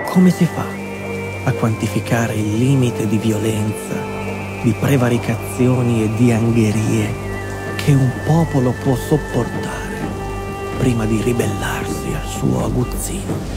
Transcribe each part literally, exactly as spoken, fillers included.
come si fa a quantificare il limite di violenza, di prevaricazioni e di angherie che un popolo può sopportare prima di ribellarsi al suo aguzzino?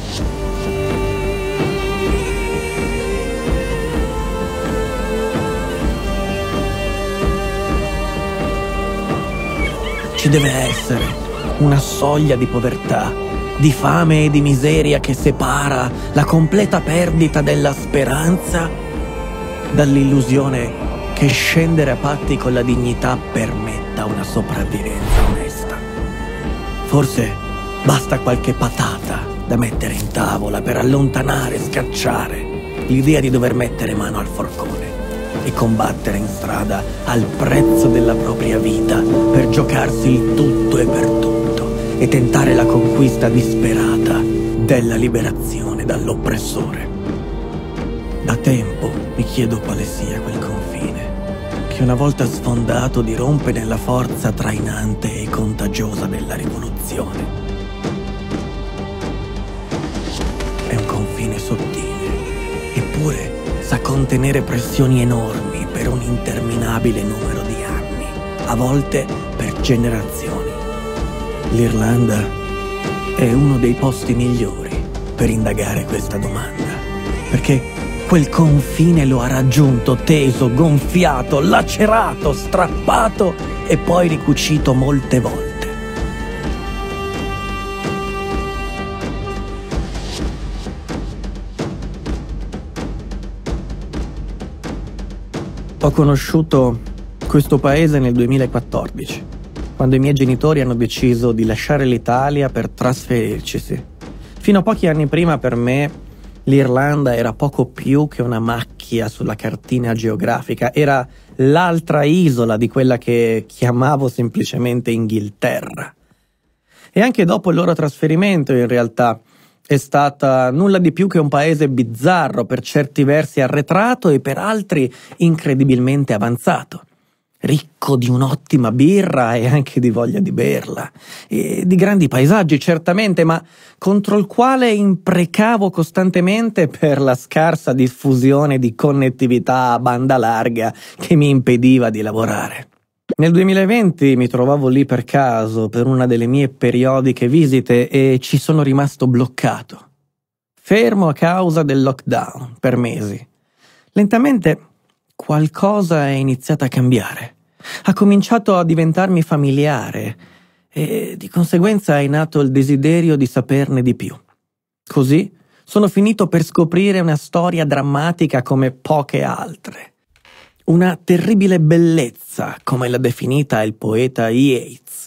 Ci deve essere una soglia di povertà, di fame e di miseria che separa la completa perdita della speranza dall'illusione che scendere a patti con la dignità permetta una sopravvivenza onesta. Forse basta qualche patata da mettere in tavola per allontanare, scacciare l'idea di dover mettere mano al forcone e combattere in strada al prezzo della propria vita per giocarsi il tutto e per tutto e tentare la conquista disperata della liberazione dall'oppressore. Da tempo mi chiedo quale sia quel confine che una volta sfondato dirompe nella forza trainante e contagiosa della rivoluzione. È un confine sottile, eppure sa contenere pressioni enormi per un interminabile numero di anni, a volte per generazioni. L'Irlanda è uno dei posti migliori per indagare questa domanda, perché quel confine lo ha raggiunto, teso, gonfiato, lacerato, strappato e poi ricucito molte volte. Ho conosciuto questo paese nel duemilaquattordici, quando i miei genitori hanno deciso di lasciare l'Italia per trasferircisi. Fino a pochi anni prima per me l'Irlanda era poco più che una macchia sulla cartina geografica, era l'altra isola di quella che chiamavo semplicemente Inghilterra. E anche dopo il loro trasferimento, in realtà, è stata nulla di più che un paese bizzarro, per certi versi arretrato e per altri incredibilmente avanzato, ricco di un'ottima birra e anche di voglia di berla, e di grandi paesaggi certamente, ma contro il quale imprecavo costantemente per la scarsa diffusione di connettività a banda larga che mi impediva di lavorare. Nel duemilaventi mi trovavo lì per caso per una delle mie periodiche visite e ci sono rimasto bloccato, fermo a causa del lockdown per mesi. Lentamente qualcosa è iniziato a cambiare, ha cominciato a diventarmi familiare e di conseguenza è nato il desiderio di saperne di più. Così sono finito per scoprire una storia drammatica come poche altre. Una terribile bellezza, come l'ha definita il poeta Yeats.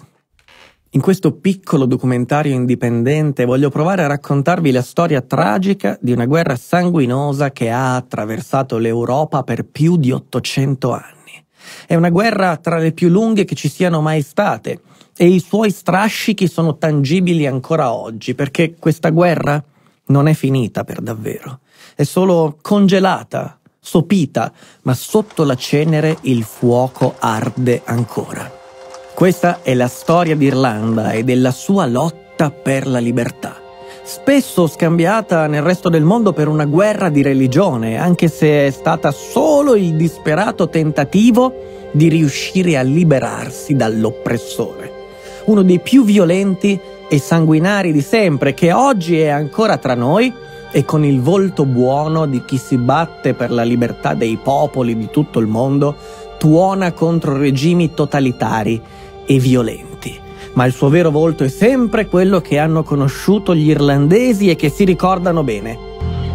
In questo piccolo documentario indipendente voglio provare a raccontarvi la storia tragica di una guerra sanguinosa che ha attraversato l'Europa per più di ottocento anni. È una guerra tra le più lunghe che ci siano mai state e i suoi strascichi sono tangibili ancora oggi, perché questa guerra non è finita per davvero, è solo congelata, sopita, ma sotto la cenere il fuoco arde ancora. Questa è la storia d'Irlanda e della sua lotta per la libertà, spesso scambiata nel resto del mondo per una guerra di religione, anche se è stata solo il disperato tentativo di riuscire a liberarsi dall'oppressore. Uno dei più violenti e sanguinari di sempre, che oggi è ancora tra noi e con il volto buono di chi si batte per la libertà dei popoli di tutto il mondo, tuona contro regimi totalitari e violenti. Ma il suo vero volto è sempre quello che hanno conosciuto gli irlandesi e che si ricordano bene.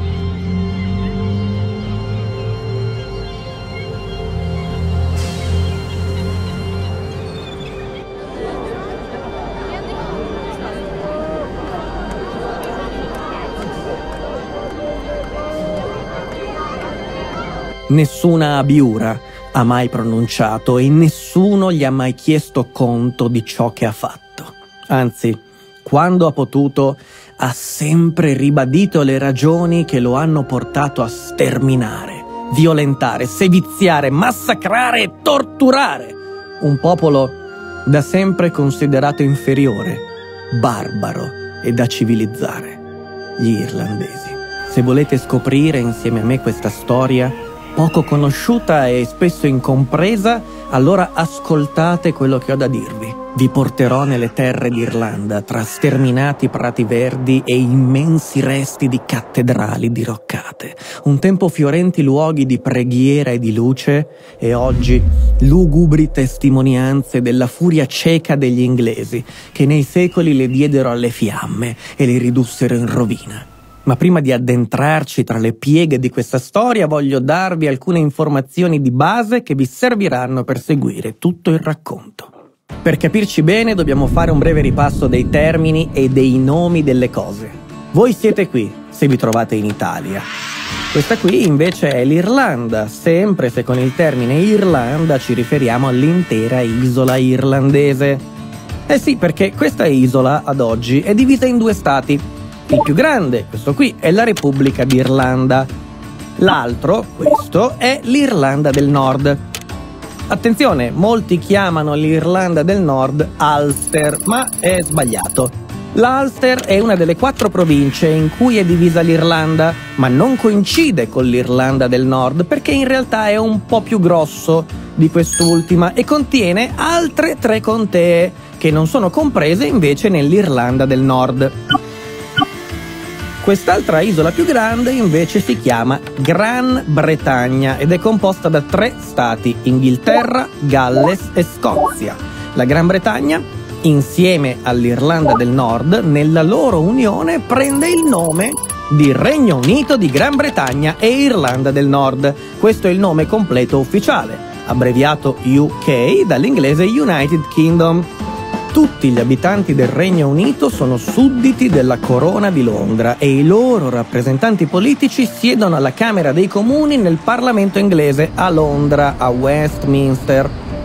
Nessuna abiura ha mai pronunciato e nessuno gli ha mai chiesto conto di ciò che ha fatto. Anzi, quando ha potuto, ha sempre ribadito le ragioni che lo hanno portato a sterminare, violentare, seviziare, massacrare e torturare un popolo da sempre considerato inferiore, barbaro e da civilizzare, gli irlandesi. Se volete scoprire insieme a me questa storia, poco conosciuta e spesso incompresa, allora ascoltate quello che ho da dirvi. Vi porterò nelle terre d'Irlanda, tra sterminati prati verdi e immensi resti di cattedrali diroccate. Un tempo fiorenti luoghi di preghiera e di luce, e oggi lugubri testimonianze della furia cieca degli inglesi, che nei secoli le diedero alle fiamme e le ridussero in rovina. Ma prima di addentrarci tra le pieghe di questa storia, voglio darvi alcune informazioni di base che vi serviranno per seguire tutto il racconto. Per capirci bene dobbiamo fare un breve ripasso dei termini e dei nomi delle cose. Voi siete qui, se vi trovate in Italia. Questa qui invece è l'Irlanda, sempre se con il termine Irlanda ci riferiamo all'intera isola irlandese. Eh sì, perché questa isola ad oggi è divisa in due stati. Il più grande, questo qui, è la Repubblica d'Irlanda. L'altro, questo, è l'Irlanda del Nord. Attenzione, molti chiamano l'Irlanda del Nord Ulster, ma è sbagliato. L'Ulster è una delle quattro province in cui è divisa l'Irlanda, ma non coincide con l'Irlanda del Nord perché in realtà è un po' più grosso di quest'ultima e contiene altre tre contee che non sono comprese invece nell'Irlanda del Nord. Quest'altra isola più grande invece si chiama Gran Bretagna ed è composta da tre stati: Inghilterra, Galles e Scozia. La Gran Bretagna, insieme all'Irlanda del Nord, nella loro unione prende il nome di Regno Unito di Gran Bretagna e Irlanda del Nord. Questo è il nome completo ufficiale, abbreviato U K dall'inglese United Kingdom. Tutti gli abitanti del Regno Unito sono sudditi della Corona di Londra e i loro rappresentanti politici siedono alla Camera dei Comuni nel Parlamento inglese a Londra, a Westminster.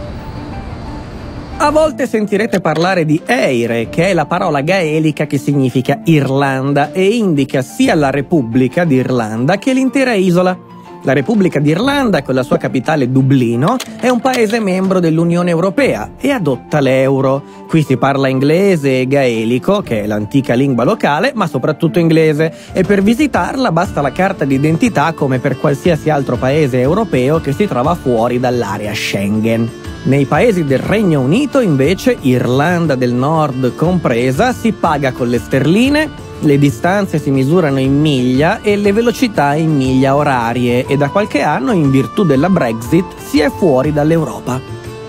A volte sentirete parlare di Eire, che è la parola gaelica che significa Irlanda e indica sia la Repubblica d'Irlanda che l'intera isola. La Repubblica d'Irlanda, con la sua capitale Dublino, è un paese membro dell'Unione Europea e adotta l'euro. Qui si parla inglese e gaelico, che è l'antica lingua locale, ma soprattutto inglese, e per visitarla basta la carta d'identità come per qualsiasi altro paese europeo che si trova fuori dall'area Schengen. Nei paesi del Regno Unito, invece, Irlanda del Nord compresa, si paga con le sterline, le distanze si misurano in miglia e le velocità in miglia orarie e da qualche anno, in virtù della Brexit, si è fuori dall'Europa.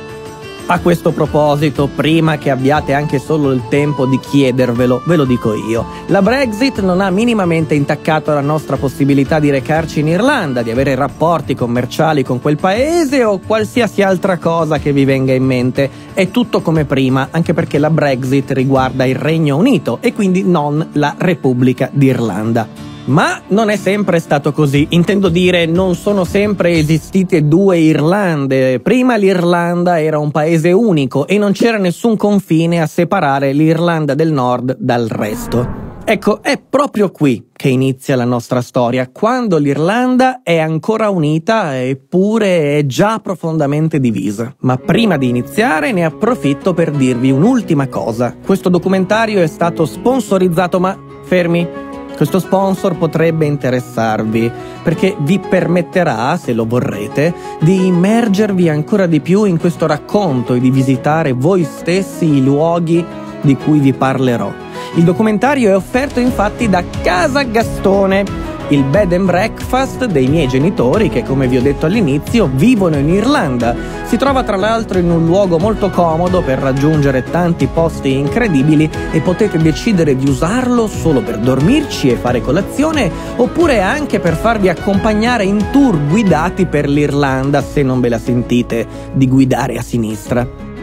A questo proposito, prima che abbiate anche solo il tempo di chiedervelo, ve lo dico io. La Brexit non ha minimamente intaccato la nostra possibilità di recarci in Irlanda, di avere rapporti commerciali con quel paese o qualsiasi altra cosa che vi venga in mente. È tutto come prima, anche perché la Brexit riguarda il Regno Unito e quindi non la Repubblica d'Irlanda. Ma non è sempre stato così, intendo dire non sono sempre esistite due Irlande. Prima l'Irlanda era un paese unico e non c'era nessun confine a separare l'Irlanda del Nord dal resto. Ecco, è proprio qui che inizia la nostra storia, quando l'Irlanda è ancora unita eppure è già profondamente divisa. Ma prima di iniziare ne approfitto per dirvi un'ultima cosa. Questo documentario è stato sponsorizzato, ma fermi! Questo sponsor potrebbe interessarvi, perché vi permetterà, se lo vorrete, di immergervi ancora di più in questo racconto e di visitare voi stessi i luoghi di cui vi parlerò. Il documentario è offerto infatti da Casa Gastone, il bed and breakfast dei miei genitori che, come vi ho detto all'inizio, vivono in Irlanda. Si trova tra l'altro in un luogo molto comodo per raggiungere tanti posti incredibili e potete decidere di usarlo solo per dormirci e fare colazione oppure anche per farvi accompagnare in tour guidati per l'Irlanda se non ve la sentite di guidare a sinistra.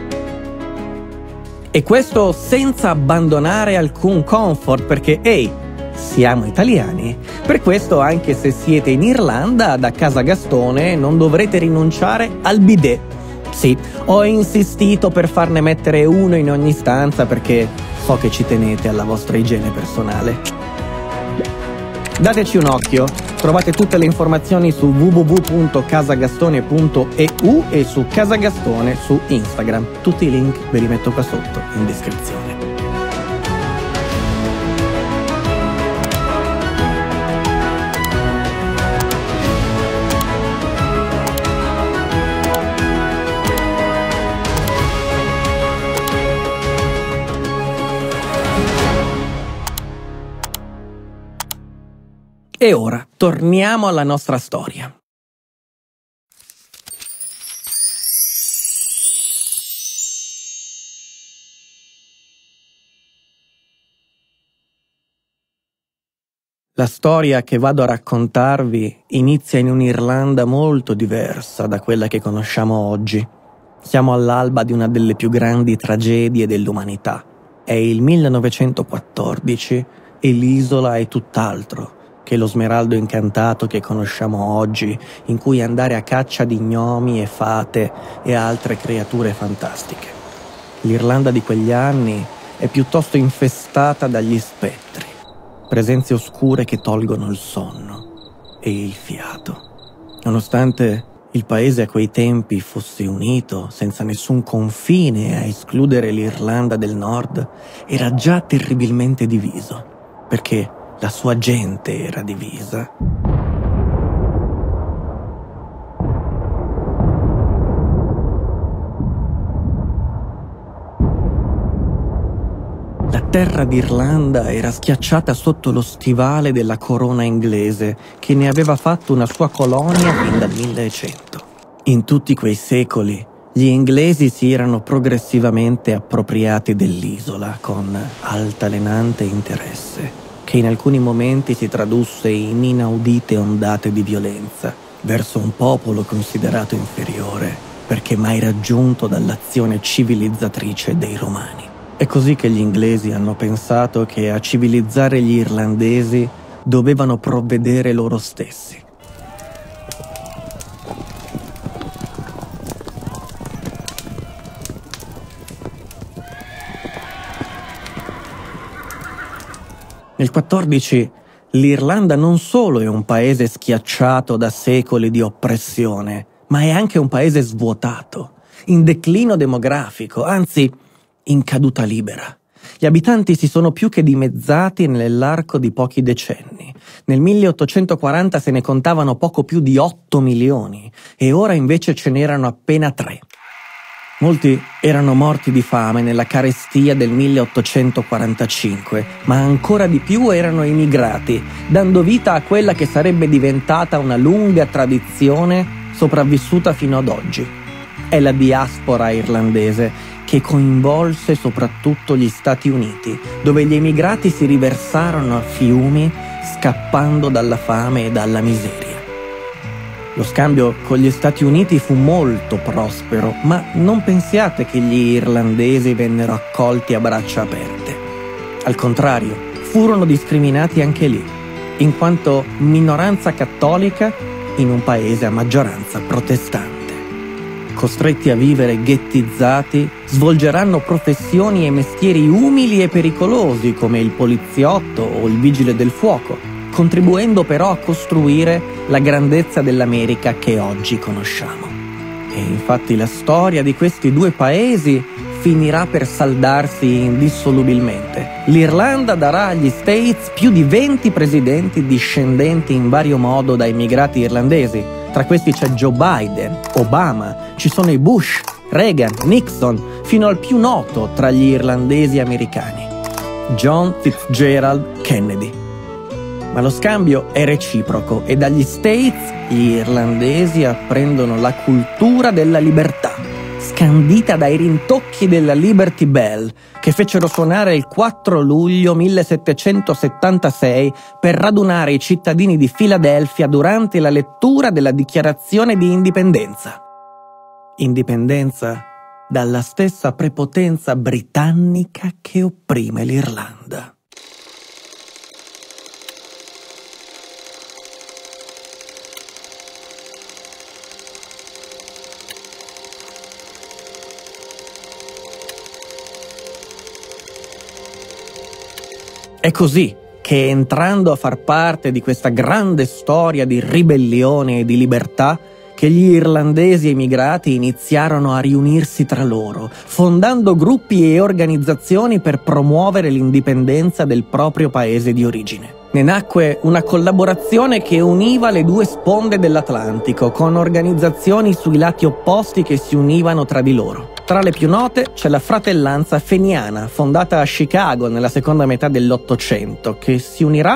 E questo senza abbandonare alcun comfort perché, ehi, siamo italiani. Per questo, anche se siete in Irlanda, da Casa Gastone non dovrete rinunciare al bidet. Sì, ho insistito per farne mettere uno in ogni stanza perché so che ci tenete alla vostra igiene personale. Dateci un occhio, trovate tutte le informazioni su w w w punto casagastone punto e u e su Casagastone su Instagram. Tutti i link ve li metto qua sotto in descrizione. E ora torniamo alla nostra storia. La storia che vado a raccontarvi inizia in un'Irlanda molto diversa da quella che conosciamo oggi. Siamo all'alba di una delle più grandi tragedie dell'umanità. È il millenovecentoquattordici e l'isola è tutt'altro che lo smeraldo incantato che conosciamo oggi, in cui andare a caccia di gnomi e fate e altre creature fantastiche. L'Irlanda di quegli anni è piuttosto infestata dagli spettri. Presenze oscure che tolgono il sonno e il fiato. Nonostante il paese a quei tempi fosse unito, senza nessun confine a escludere l'Irlanda del Nord, era già terribilmente diviso, perché la sua gente era divisa. La terra d'Irlanda era schiacciata sotto lo stivale della corona inglese, che ne aveva fatto una sua colonia fin dal millecento. In tutti quei secoli, gli inglesi si erano progressivamente appropriati dell'isola con altalenante interesse, che in alcuni momenti si tradusse in inaudite ondate di violenza verso un popolo considerato inferiore, perché mai raggiunto dall'azione civilizzatrice dei Romani. È così che gli inglesi hanno pensato che a civilizzare gli irlandesi dovevano provvedere loro stessi. Nel quattordici l'Irlanda non solo è un paese schiacciato da secoli di oppressione, ma è anche un paese svuotato, in declino demografico, anzi in caduta libera. Gli abitanti si sono più che dimezzati nell'arco di pochi decenni. Nel milleottocentoquaranta se ne contavano poco più di otto milioni e ora invece ce n'erano appena tre. Molti erano morti di fame nella carestia del milleottocentoquarantacinque, ma ancora di più erano emigrati, dando vita a quella che sarebbe diventata una lunga tradizione sopravvissuta fino ad oggi. È la diaspora irlandese, che coinvolse soprattutto gli Stati Uniti, dove gli emigrati si riversarono a fiumi scappando dalla fame e dalla miseria. Lo scambio con gli Stati Uniti fu molto prospero, ma non pensiate che gli irlandesi vennero accolti a braccia aperte. Al contrario, furono discriminati anche lì, in quanto minoranza cattolica in un paese a maggioranza protestante. Costretti a vivere ghettizzati, svolgeranno professioni e mestieri umili e pericolosi come il poliziotto o il vigile del fuoco, contribuendo però a costruire la grandezza dell'America che oggi conosciamo. E infatti la storia di questi due paesi finirà per saldarsi indissolubilmente. L'Irlanda darà agli States più di venti presidenti discendenti in vario modo da immigrati irlandesi. Tra questi c'è Joe Biden, Obama, ci sono i Bush, Reagan, Nixon, fino al più noto tra gli irlandesi americani, John Fitzgerald Kennedy. Ma lo scambio è reciproco e dagli States gli irlandesi apprendono la cultura della libertà, scandita dai rintocchi della Liberty Bell, che fecero suonare il quattro luglio millesettecentosettantasei per radunare i cittadini di Filadelfia durante la lettura della Dichiarazione di Indipendenza. Indipendenza dalla stessa prepotenza britannica che opprime l'Irlanda. È così che, entrando a far parte di questa grande storia di ribellione e di libertà, che gli irlandesi emigrati iniziarono a riunirsi tra loro, fondando gruppi e organizzazioni per promuovere l'indipendenza del proprio paese di origine. Ne nacque una collaborazione che univa le due sponde dell'Atlantico, con organizzazioni sui lati opposti che si univano tra di loro. Tra le più note c'è la Fratellanza Feniana, fondata a Chicago nella seconda metà dell'Ottocento, che si unirà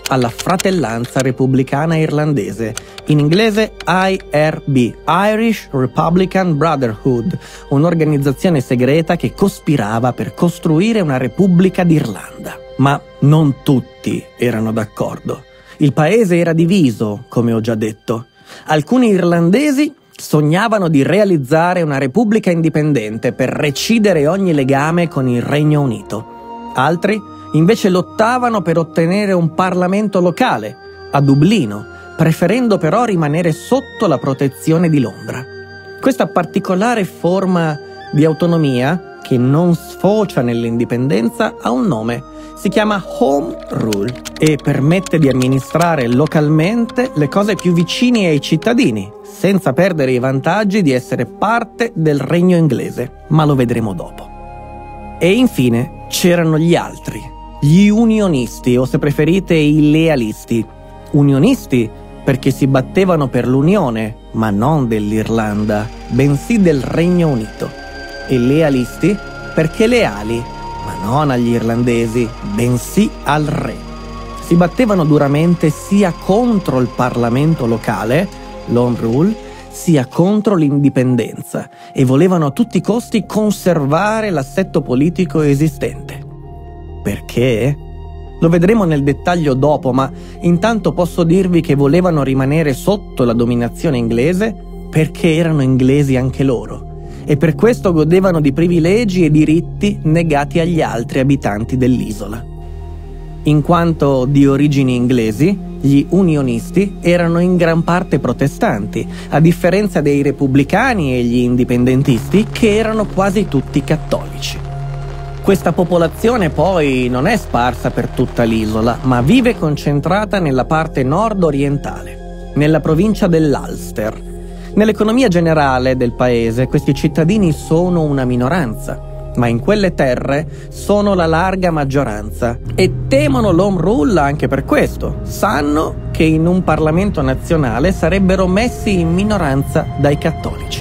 alla Fratellanza Repubblicana Irlandese, in inglese I R B, Irish Republican Brotherhood, un'organizzazione segreta che cospirava per costruire una Repubblica d'Irlanda. Ma non tutti erano d'accordo. Il paese era diviso, come ho già detto. Alcuni irlandesi sognavano di realizzare una repubblica indipendente per recidere ogni legame con il Regno Unito. Altri invece lottavano per ottenere un Parlamento locale, a Dublino, preferendo però rimanere sotto la protezione di Londra. Questa particolare forma di autonomia, che non sfocia nell'indipendenza, ha un nome. Si chiama Home Rule e permette di amministrare localmente le cose più vicine ai cittadini, senza perdere i vantaggi di essere parte del regno inglese, ma lo vedremo dopo. E infine c'erano gli altri, gli unionisti, o se preferite i lealisti. Unionisti perché si battevano per l'unione, ma non dell'Irlanda, bensì del Regno Unito. E lealisti perché leali, ma non agli irlandesi, bensì al re. Si battevano duramente sia contro il Parlamento locale, l'Home Rule, sia contro l'indipendenza e volevano a tutti i costi conservare l'assetto politico esistente. Perché? Lo vedremo nel dettaglio dopo, ma intanto posso dirvi che volevano rimanere sotto la dominazione inglese perché erano inglesi anche loro e per questo godevano di privilegi e diritti negati agli altri abitanti dell'isola. In quanto di origini inglesi, gli unionisti erano in gran parte protestanti, a differenza dei repubblicani e gli indipendentisti che erano quasi tutti cattolici. Questa popolazione poi non è sparsa per tutta l'isola, ma vive concentrata nella parte nord-orientale, nella provincia dell'Ulster. Nell'economia generale del paese questi cittadini sono una minoranza, ma in quelle terre sono la larga maggioranza e temono l'Home Rule anche per questo. Sanno che in un Parlamento nazionale sarebbero messi in minoranza dai cattolici.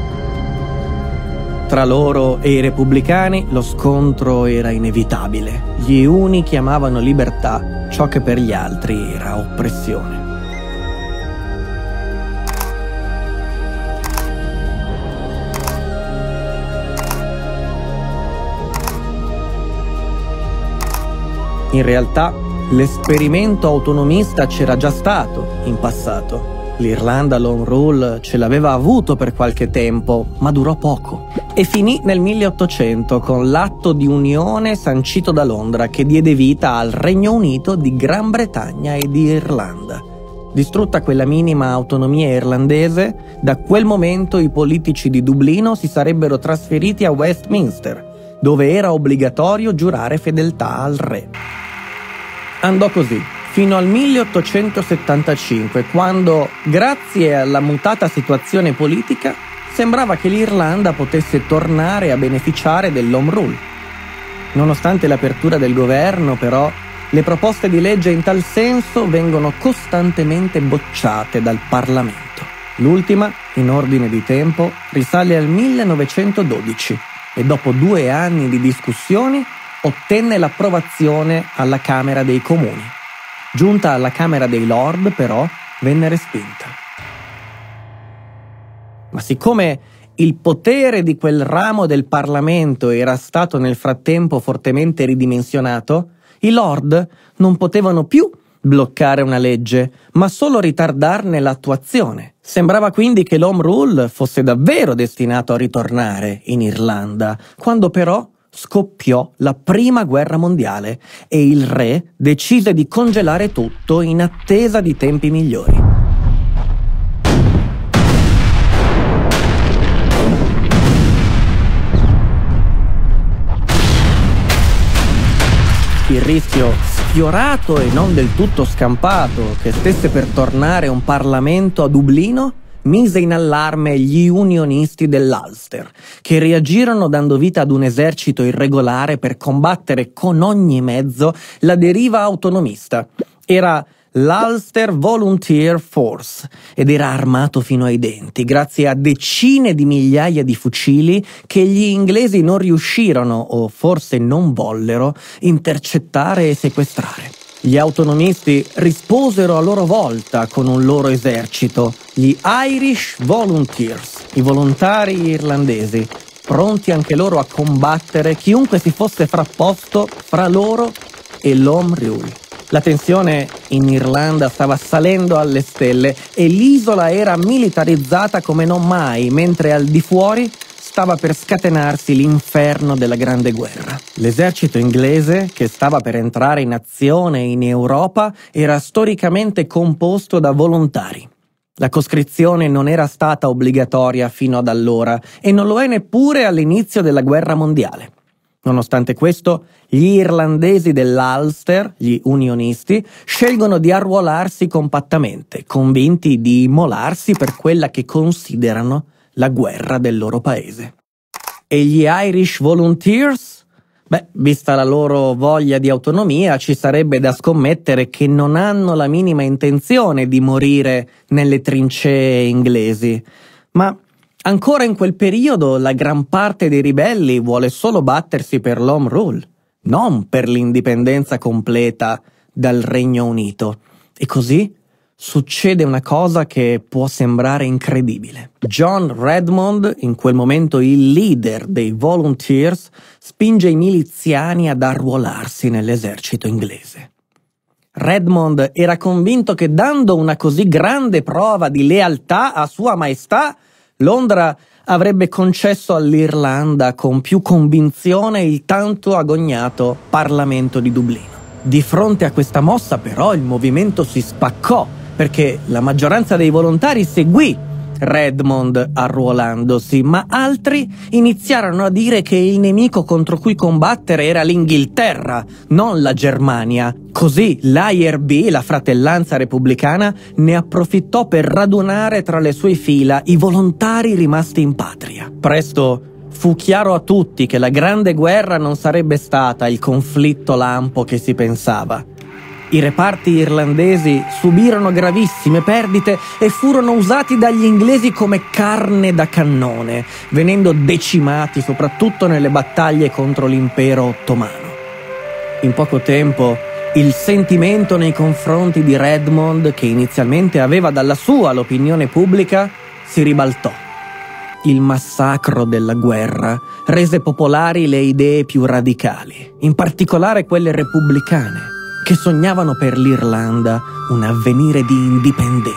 Tra loro e i repubblicani lo scontro era inevitabile. Gli uni chiamavano libertà ciò che per gli altri era oppressione. In realtà, l'esperimento autonomista c'era già stato in passato. L'Irlanda l'Home Rule ce l'aveva avuto per qualche tempo, ma durò poco. E finì nel milleottocento con l'atto di unione sancito da Londra che diede vita al Regno Unito di Gran Bretagna e di Irlanda. Distrutta quella minima autonomia irlandese, da quel momento i politici di Dublino si sarebbero trasferiti a Westminster, dove era obbligatorio giurare fedeltà al re. Andò così, fino al milleottocentosettantacinque, quando, grazie alla mutata situazione politica, sembrava che l'Irlanda potesse tornare a beneficiare dell'Home Rule. Nonostante l'apertura del governo, però, le proposte di legge in tal senso vengono costantemente bocciate dal Parlamento. L'ultima, in ordine di tempo, risale al millenovecentododici e dopo due anni di discussioni ottenne l'approvazione alla Camera dei Comuni. Giunta alla Camera dei Lord, però, venne respinta. Ma siccome il potere di quel ramo del Parlamento era stato nel frattempo fortemente ridimensionato, i Lord non potevano più bloccare una legge, ma solo ritardarne l'attuazione. Sembrava quindi che l'Home Rule fosse davvero destinato a ritornare in Irlanda, quando però scoppiò la prima guerra mondiale e il re decise di congelare tutto in attesa di tempi migliori. Il rischio sfiorato e non del tutto scampato che stesse per tornare un Parlamento a Dublino mise in allarme gli unionisti dell'Ulster, che reagirono dando vita ad un esercito irregolare per combattere con ogni mezzo la deriva autonomista. Era l'Ulster Volunteer Force ed era armato fino ai denti, grazie a decine di migliaia di fucili che gli inglesi non riuscirono, o forse non vollero, intercettare e sequestrare. Gli autonomisti risposero a loro volta con un loro esercito, gli Irish Volunteers, i volontari irlandesi, pronti anche loro a combattere chiunque si fosse frapposto fra loro e l'Home Rule. La tensione in Irlanda stava salendo alle stelle e l'isola era militarizzata come non mai, mentre al di fuori stava per scatenarsi l'inferno della Grande Guerra. L'esercito inglese, che stava per entrare in azione in Europa, era storicamente composto da volontari. La coscrizione non era stata obbligatoria fino ad allora e non lo è neppure all'inizio della guerra mondiale. Nonostante questo, gli irlandesi dell'Ulster, gli unionisti, scelgono di arruolarsi compattamente, convinti di immolarsi per quella che considerano la guerra del loro paese. E gli Irish Volunteers? Beh, vista la loro voglia di autonomia, ci sarebbe da scommettere che non hanno la minima intenzione di morire nelle trincee inglesi. Ma ancora in quel periodo la gran parte dei ribelli vuole solo battersi per l'Home Rule, non per l'indipendenza completa dal Regno Unito. E così succede una cosa che può sembrare incredibile. John Redmond, in quel momento il leader dei Volunteers, spinge i miliziani ad arruolarsi nell'esercito inglese. Redmond era convinto che dando una così grande prova di lealtà a Sua Maestà, Londra avrebbe concesso all'Irlanda con più convinzione il tanto agognato Parlamento di Dublino. Di fronte a questa mossa, però, il movimento si spaccò, perché la maggioranza dei volontari seguì Redmond arruolandosi, ma altri iniziarono a dire che il nemico contro cui combattere era l'Inghilterra, non la Germania. Così l'I R B, la Fratellanza Repubblicana, ne approfittò per radunare tra le sue fila i volontari rimasti in patria. Presto fu chiaro a tutti che la Grande Guerra non sarebbe stata il conflitto lampo che si pensava. I reparti irlandesi subirono gravissime perdite e furono usati dagli inglesi come carne da cannone, venendo decimati soprattutto nelle battaglie contro l'impero ottomano. In poco tempo, il sentimento nei confronti di Redmond, che inizialmente aveva dalla sua l'opinione pubblica, si ribaltò. Il massacro della guerra rese popolari le idee più radicali, in particolare quelle repubblicane, che sognavano per l'Irlanda un avvenire di indipendenza.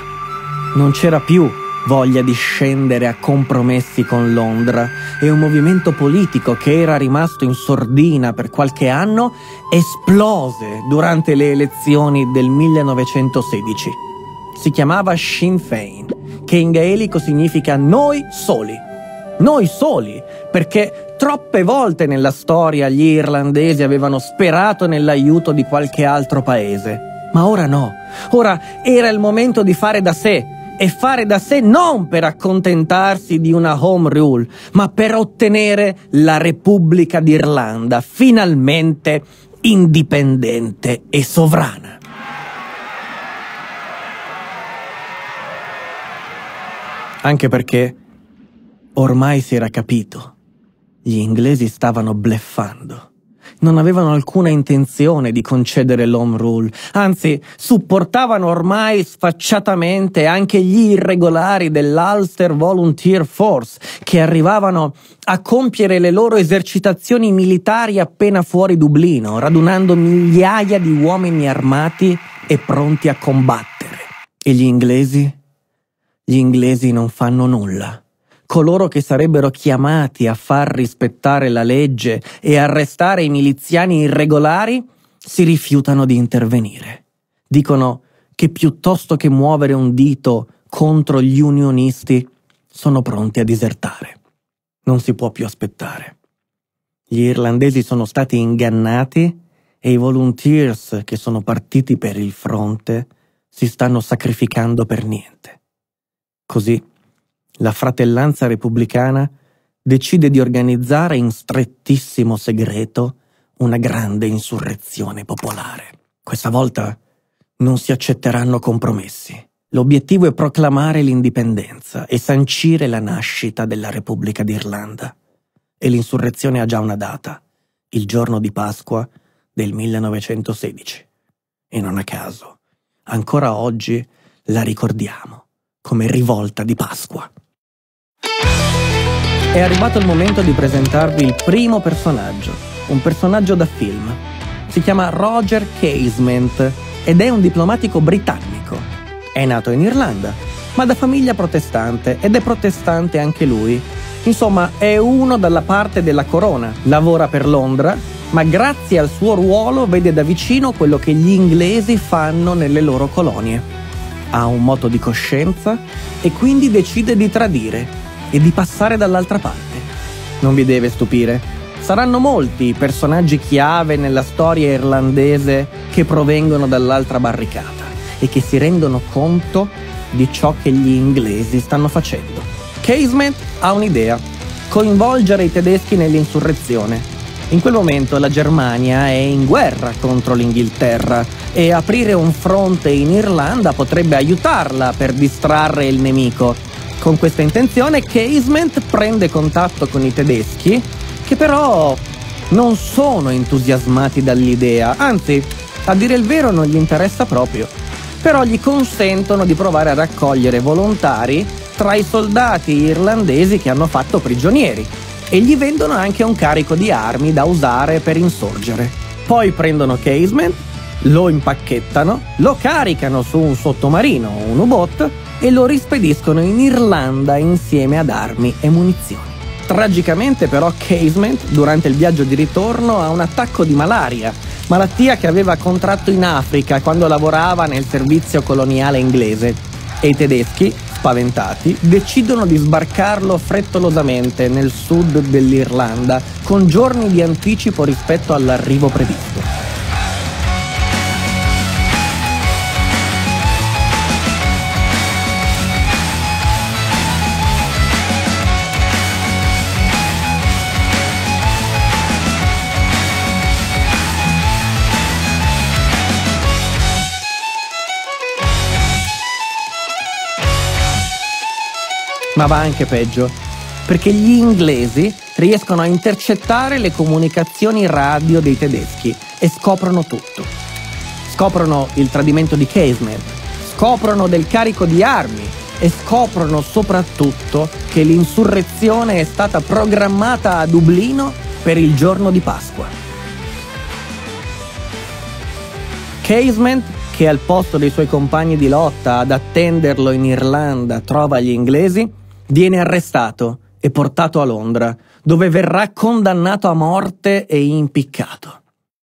Non c'era più voglia di scendere a compromessi con Londra e un movimento politico che era rimasto in sordina per qualche anno esplose durante le elezioni del millenovecentosedici. Si chiamava Sinn Féin, che in gaelico significa noi soli. Noi soli, perché troppe volte nella storia gli irlandesi avevano sperato nell'aiuto di qualche altro paese. Ma ora no, ora era il momento di fare da sé, e fare da sé non per accontentarsi di una Home Rule, ma per ottenere la Repubblica d'Irlanda, finalmente indipendente e sovrana. Anche perché ormai si era capito, gli inglesi stavano bluffando. Non avevano alcuna intenzione di concedere l'Home Rule, anzi supportavano ormai sfacciatamente anche gli irregolari dell'Ulster Volunteer Force, che arrivavano a compiere le loro esercitazioni militari appena fuori Dublino, radunando migliaia di uomini armati e pronti a combattere. E gli inglesi? Gli inglesi non fanno nulla. Coloro che sarebbero chiamati a far rispettare la legge e arrestare i miliziani irregolari si rifiutano di intervenire. Dicono che piuttosto che muovere un dito contro gli unionisti sono pronti a disertare. Non si può più aspettare. Gli irlandesi sono stati ingannati e i volunteers che sono partiti per il fronte si stanno sacrificando per niente. Così la Fratellanza Repubblicana decide di organizzare in strettissimo segreto una grande insurrezione popolare. Questa volta non si accetteranno compromessi. L'obiettivo è proclamare l'indipendenza e sancire la nascita della Repubblica d'Irlanda. E l'insurrezione ha già una data, il giorno di Pasqua del millenovecentosedici. E non a caso, ancora oggi la ricordiamo come rivolta di Pasqua. È arrivato il momento di presentarvi il primo personaggio, un personaggio da film. Si chiama Roger Casement ed è un diplomatico britannico. È nato in Irlanda, ma da famiglia protestante ed è protestante anche lui. Insomma, è uno dalla parte della corona, lavora per Londra, ma grazie al suo ruolo vede da vicino quello che gli inglesi fanno nelle loro colonie. Ha un moto di coscienza e quindi decide di tradire e di passare dall'altra parte. Non vi deve stupire. Saranno molti i personaggi chiave nella storia irlandese che provengono dall'altra barricata e che si rendono conto di ciò che gli inglesi stanno facendo. Casement ha un'idea: coinvolgere i tedeschi nell'insurrezione. In quel momento la Germania è in guerra contro l'Inghilterra e aprire un fronte in Irlanda potrebbe aiutarla per distrarre il nemico. Con questa intenzione Casement prende contatto con i tedeschi, che però non sono entusiasmati dall'idea, anzi, a dire il vero non gli interessa proprio. Però gli consentono di provare a raccogliere volontari tra i soldati irlandesi che hanno fatto prigionieri e gli vendono anche un carico di armi da usare per insorgere. Poi prendono Casement, lo impacchettano, lo caricano su un sottomarino, un U-boat, e lo rispediscono in Irlanda insieme ad armi e munizioni. Tragicamente però Casement, durante il viaggio di ritorno, ha un attacco di malaria, malattia che aveva contratto in Africa quando lavorava nel servizio coloniale inglese, e i tedeschi, spaventati, decidono di sbarcarlo frettolosamente nel sud dell'Irlanda, con giorni di anticipo rispetto all'arrivo previsto. Ma va anche peggio, perché gli inglesi riescono a intercettare le comunicazioni radio dei tedeschi e scoprono tutto. Scoprono il tradimento di Casement, scoprono del carico di armi e scoprono soprattutto che l'insurrezione è stata programmata a Dublino per il giorno di Pasqua. Casement, che al posto dei suoi compagni di lotta ad attenderlo in Irlanda trova gli inglesi, viene arrestato e portato a Londra, dove verrà condannato a morte e impiccato.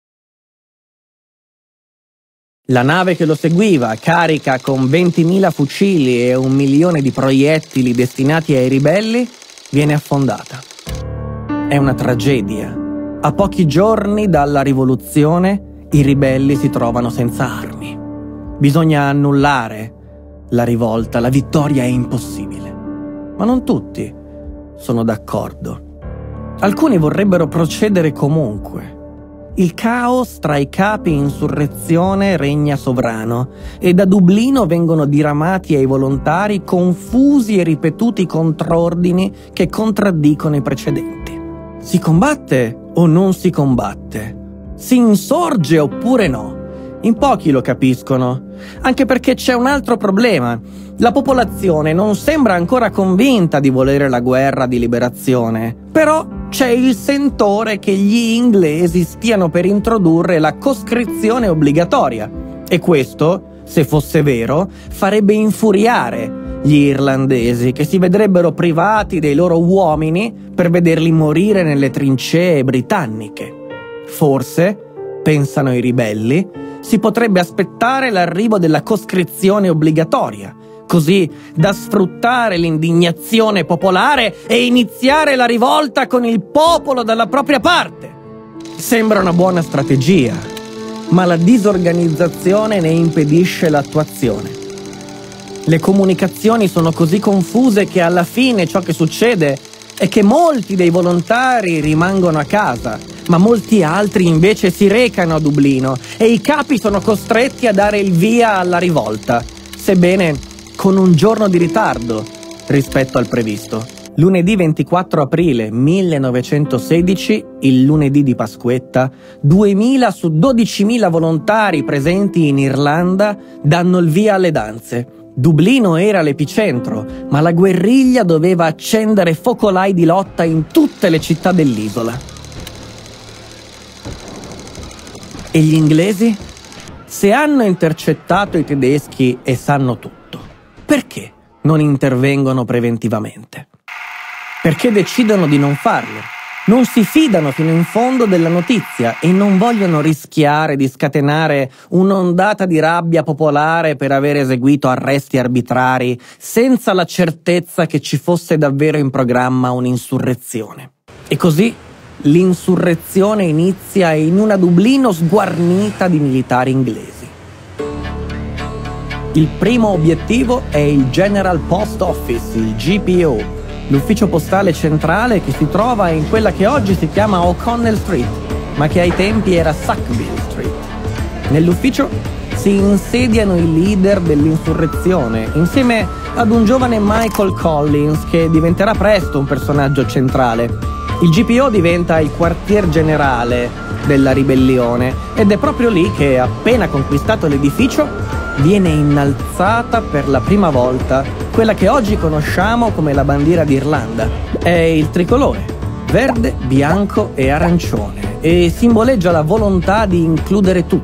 La nave che lo seguiva, carica con ventimila fucili e un milione di proiettili destinati ai ribelli, viene affondata. È una tragedia. A pochi giorni dalla rivoluzione, i ribelli si trovano senza armi. Bisogna annullare la rivolta, la vittoria è impossibile. Ma non tutti sono d'accordo. Alcuni vorrebbero procedere comunque. Il caos tra i capi insurrezione regna sovrano e da Dublino vengono diramati ai volontari confusi e ripetuti contrordini che contraddicono i precedenti. Si combatte o non si combatte? Si insorge oppure no? In pochi lo capiscono, anche perché c'è un altro problema. La popolazione non sembra ancora convinta di volere la guerra di liberazione, però c'è il sentore che gli inglesi stiano per introdurre la coscrizione obbligatoria, e questo, se fosse vero, farebbe infuriare gli irlandesi, che si vedrebbero privati dei loro uomini per vederli morire nelle trincee britanniche. Forse, pensano i ribelli, si potrebbe aspettare l'arrivo della coscrizione obbligatoria, così da sfruttare l'indignazione popolare e iniziare la rivolta con il popolo dalla propria parte. Sembra una buona strategia, ma la disorganizzazione ne impedisce l'attuazione. Le comunicazioni sono così confuse che alla fine ciò che succede è che molti dei volontari rimangono a casa, ma molti altri invece si recano a Dublino e i capi sono costretti a dare il via alla rivolta, sebbene con un giorno di ritardo rispetto al previsto. Lunedì ventiquattro aprile millenovecentosedici, il lunedì di Pasquetta, duemila su dodicimila volontari presenti in Irlanda danno il via alle danze. Dublino era l'epicentro, ma la guerriglia doveva accendere focolai di lotta in tutte le città dell'isola. E gli inglesi? Se hanno intercettato i tedeschi e sanno tutto, perché non intervengono preventivamente? Perché decidono di non farlo. Non si fidano fino in fondo della notizia e non vogliono rischiare di scatenare un'ondata di rabbia popolare per aver eseguito arresti arbitrari senza la certezza che ci fosse davvero in programma un'insurrezione. E così l'insurrezione inizia in una Dublino sguarnita di militari inglesi. Il primo obiettivo è il General Post Office, il G P O, l'ufficio postale centrale che si trova in quella che oggi si chiama O'Connell Street, ma che ai tempi era Sackville Street. Nell'ufficio si insediano i leader dell'insurrezione, insieme ad un giovane Michael Collins che diventerà presto un personaggio centrale. Il G P O diventa il quartier generale della ribellione ed è proprio lì che, appena conquistato l'edificio, viene innalzata per la prima volta quella che oggi conosciamo come la bandiera d'Irlanda. È il tricolore, verde, bianco e arancione, e simboleggia la volontà di includere tutti.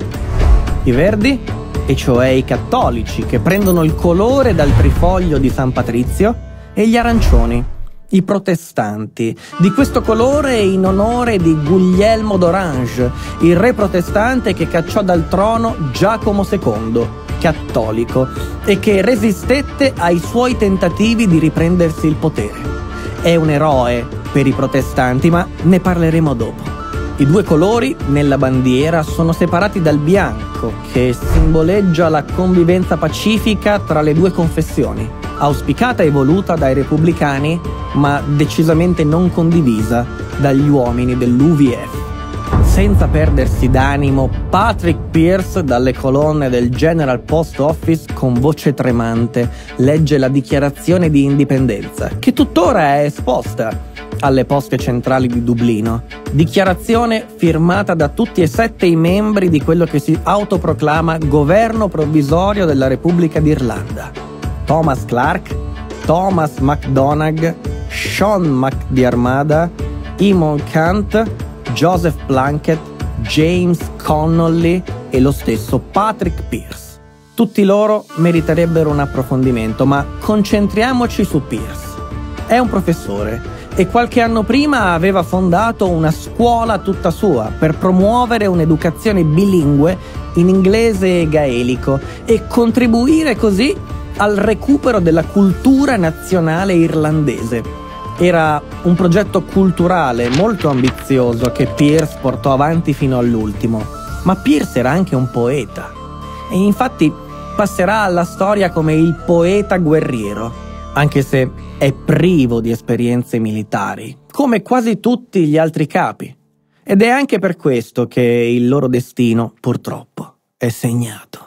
I verdi, e cioè i cattolici, che prendono il colore dal trifoglio di San Patrizio, e gli arancioni, i protestanti, di questo colore in onore di Guglielmo d'Orange, il re protestante che cacciò dal trono Giacomo secondo, cattolico, e che resistette ai suoi tentativi di riprendersi il potere. È un eroe per i protestanti, ma ne parleremo dopo. I due colori nella bandiera sono separati dal bianco, che simboleggia la convivenza pacifica tra le due confessioni, auspicata e voluta dai repubblicani, ma decisamente non condivisa dagli uomini dell'U V F. Senza perdersi d'animo, Patrick Pearse, dalle colonne del General Post Office, con voce tremante, legge la dichiarazione di indipendenza, che tuttora è esposta alle poste centrali di Dublino. Dichiarazione firmata da tutti e sette i membri di quello che si autoproclama Governo Provvisorio della Repubblica d'Irlanda. Thomas Clark, Thomas MacDonagh, Sean MacDiarmada, Eamon Kant, Joseph Plunkett, James Connolly e lo stesso Patrick Pearse. Tutti loro meriterebbero un approfondimento, ma concentriamoci su Pearse. È un professore e qualche anno prima aveva fondato una scuola tutta sua per promuovere un'educazione bilingue in inglese e gaelico e contribuire così al recupero della cultura nazionale irlandese. Era un progetto culturale molto ambizioso che Pearse portò avanti fino all'ultimo, ma Pearse era anche un poeta e infatti passerà alla storia come il poeta guerriero, anche se è privo di esperienze militari, come quasi tutti gli altri capi. Ed è anche per questo che il loro destino, purtroppo, è segnato.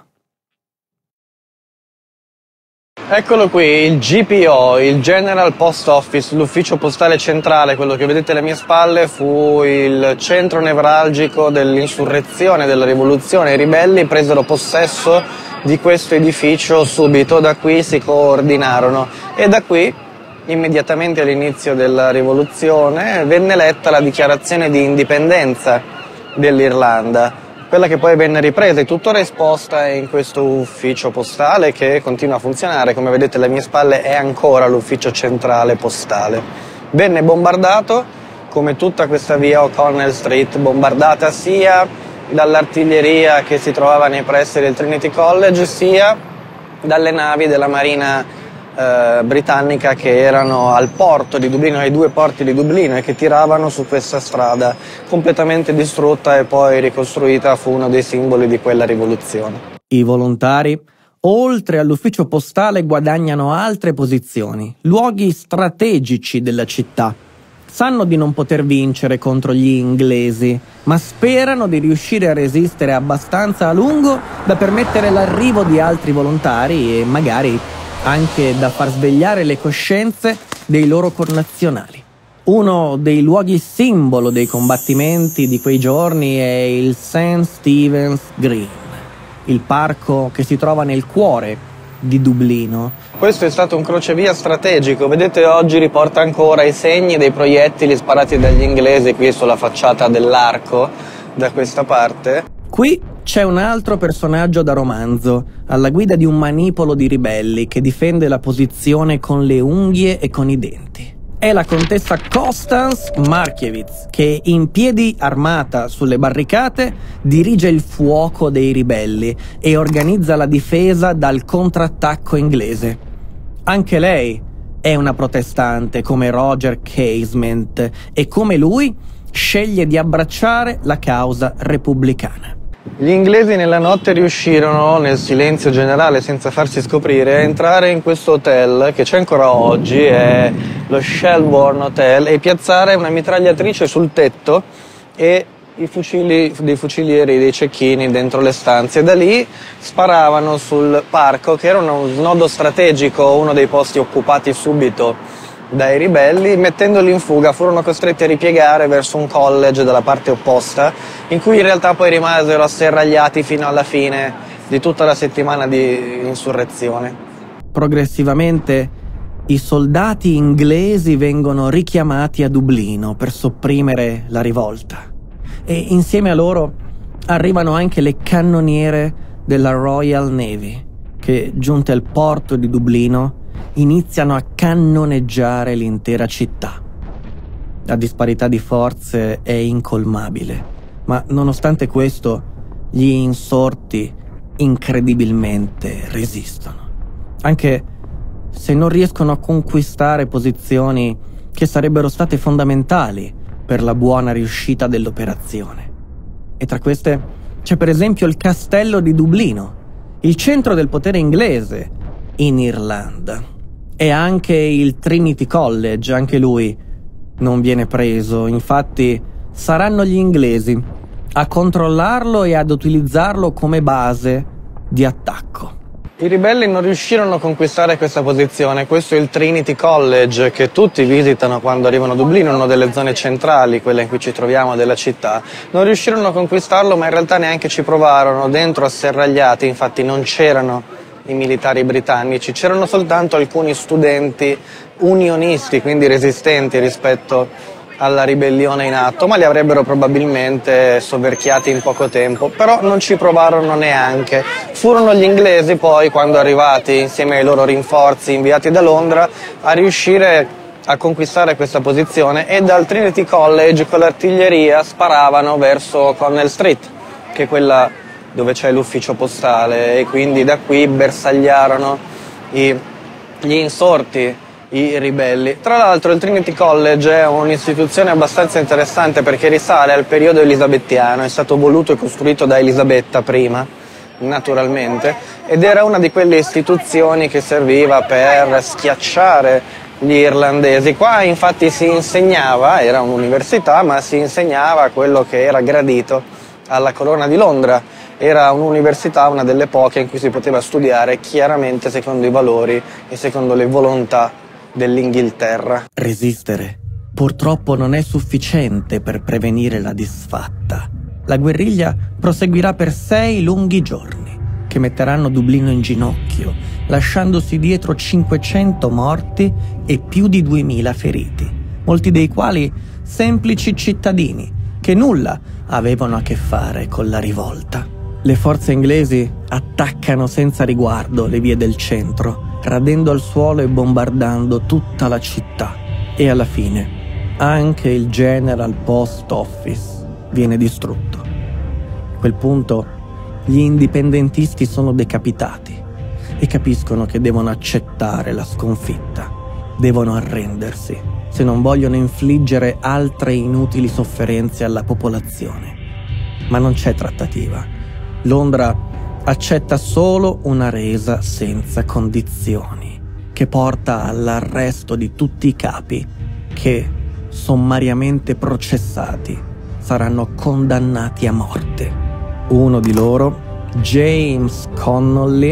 Eccolo qui, il G P O, il General Post Office, l'ufficio postale centrale, quello che vedete alle mie spalle, fu il centro nevralgico dell'insurrezione, della rivoluzione. I ribelli presero possesso di questo edificio subito, da qui si coordinarono e da qui, immediatamente all'inizio della rivoluzione, venne letta la dichiarazione di indipendenza dell'Irlanda. Quella che poi venne ripresa e tuttora esposta in questo ufficio postale che continua a funzionare. Come vedete alle mie spalle è ancora l'ufficio centrale postale. Venne bombardato, come tutta questa via O'Connell Street, bombardata sia dall'artiglieria che si trovava nei pressi del Trinity College, sia dalle navi della Marina eh, britannica che erano al porto di Dublino, ai due porti di Dublino, e che tiravano su questa strada completamente distrutta e poi ricostruita. Fu uno dei simboli di quella rivoluzione. I volontari, oltre all'ufficio postale, guadagnano altre posizioni, luoghi strategici della città. Sanno di non poter vincere contro gli inglesi, ma sperano di riuscire a resistere abbastanza a lungo da permettere l'arrivo di altri volontari e magari anche da far svegliare le coscienze dei loro connazionali. Uno dei luoghi simbolo dei combattimenti di quei giorni è il Saint Stephen's Green, il parco che si trova nel cuore di Dublino. Questo è stato un crocevia strategico, vedete oggi riporta ancora i segni dei proiettili sparati dagli inglesi qui sulla facciata dell'arco da questa parte. Qui c'è un altro personaggio da romanzo, alla guida di un manipolo di ribelli che difende la posizione con le unghie e con i denti. È la contessa Constance Markievicz, che in piedi armata sulle barricate dirige il fuoco dei ribelli e organizza la difesa dal contrattacco inglese. Anche lei è una protestante come Roger Casement e come lui sceglie di abbracciare la causa repubblicana. Gli inglesi nella notte riuscirono, nel silenzio generale senza farsi scoprire, a entrare in questo hotel che c'è ancora oggi, è lo Shelbourne Hotel, e piazzare una mitragliatrice sul tetto e i fucili dei fucilieri, dei cecchini dentro le stanze. Da lì sparavano sul parco, che era uno snodo strategico, uno dei posti occupati subito dai ribelli. Mettendoli in fuga furono costretti a ripiegare verso un college dalla parte opposta, in cui in realtà poi rimasero asserragliati fino alla fine di tutta la settimana di insurrezione. Progressivamente i soldati inglesi vengono richiamati a Dublino per sopprimere la rivolta e insieme a loro arrivano anche le cannoniere della Royal Navy che, giunte al porto di Dublino, iniziano a cannoneggiare l'intera città. La disparità di forze è incolmabile, ma nonostante questo gli insorti incredibilmente resistono, anche se non riescono a conquistare posizioni che sarebbero state fondamentali per la buona riuscita dell'operazione. E tra queste c'è per esempio il castello di Dublino, il centro del potere inglese in Irlanda. E anche il Trinity College, anche lui non viene preso, infatti saranno gli inglesi a controllarlo e ad utilizzarlo come base di attacco. I ribelli non riuscirono a conquistare questa posizione. Questo è il Trinity College che tutti visitano quando arrivano a Dublino, una delle zone centrali, quella in cui ci troviamo della città. Non riuscirono a conquistarlo, ma in realtà neanche ci provarono, dentro asserragliati, infatti non c'erano i militari britannici, c'erano soltanto alcuni studenti unionisti, quindi resistenti rispetto alla ribellione in atto, ma li avrebbero probabilmente soverchiati in poco tempo, però non ci provarono neanche. Furono gli inglesi poi, quando arrivati insieme ai loro rinforzi inviati da Londra, a riuscire a conquistare questa posizione, e dal Trinity College con l'artiglieria sparavano verso Connell Street, che è quella dove c'è l'ufficio postale, e quindi da qui bersagliarono i, gli insorti, i ribelli. Tra l'altro il Trinity College è un'istituzione abbastanza interessante perché risale al periodo elisabettiano, è stato voluto e costruito da Elisabetta prima, naturalmente, ed era una di quelle istituzioni che serviva per schiacciare gli irlandesi. Qua infatti si insegnava, era un'università, ma si insegnava quello che era gradito alla Corona di Londra. Era un'università, una delle poche in cui si poteva studiare chiaramente secondo i valori e secondo le volontà dell'Inghilterra. Resistere purtroppo non è sufficiente per prevenire la disfatta. La guerriglia proseguirà per sei lunghi giorni, che metteranno Dublino in ginocchio, lasciandosi dietro cinquecento morti e più di duemila feriti, molti dei quali semplici cittadini che nulla avevano a che fare con la rivolta. Le forze inglesi attaccano senza riguardo le vie del centro, radendo al suolo e bombardando tutta la città. E alla fine anche il General Post Office viene distrutto. A quel punto gli indipendentisti sono decapitati e capiscono che devono accettare la sconfitta. Devono arrendersi se non vogliono infliggere altre inutili sofferenze alla popolazione. Ma non c'è trattativa. Londra accetta solo una resa senza condizioni, che porta all'arresto di tutti i capi che, sommariamente processati, saranno condannati a morte. Uno di loro, James Connolly,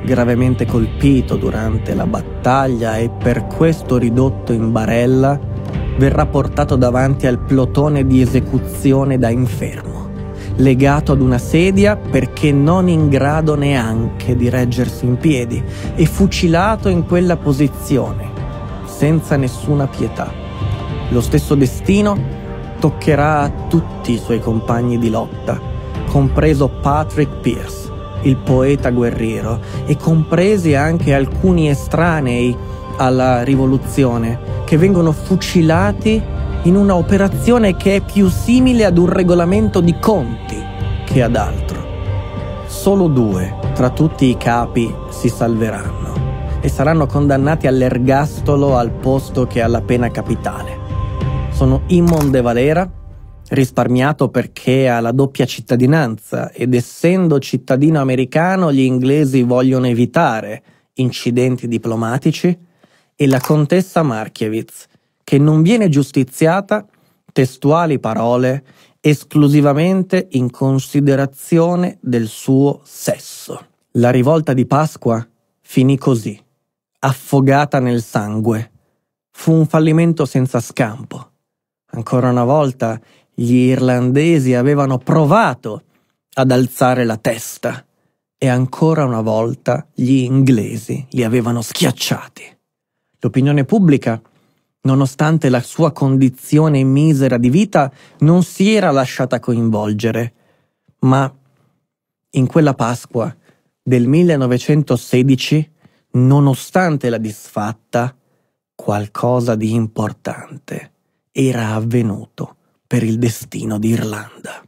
gravemente colpito durante la battaglia e per questo ridotto in barella, verrà portato davanti al plotone di esecuzione da infermo, legato ad una sedia perché non in grado neanche di reggersi in piedi e fucilato in quella posizione, senza nessuna pietà. Lo stesso destino toccherà a tutti i suoi compagni di lotta, compreso Patrick Pearse, il poeta guerriero, e compresi anche alcuni estranei alla rivoluzione che vengono fucilati in una operazione che è più simile ad un regolamento di conti che ad altro. Solo due tra tutti i capi si salveranno e saranno condannati all'ergastolo al posto che alla pena capitale. Sono Eamon de Valera, risparmiato perché ha la doppia cittadinanza ed essendo cittadino americano gli inglesi vogliono evitare incidenti diplomatici, e la contessa Markiewicz, che non viene giustiziata, testuali parole, esclusivamente in considerazione del suo sesso. La rivolta di Pasqua finì così, affogata nel sangue. Fu un fallimento senza scampo. Ancora una volta gli irlandesi avevano provato ad alzare la testa e ancora una volta gli inglesi li avevano schiacciati. L'opinione pubblica, nonostante la sua condizione misera di vita, non si era lasciata coinvolgere, ma in quella Pasqua del millenovecentosedici, nonostante la disfatta, qualcosa di importante era avvenuto per il destino d'Irlanda.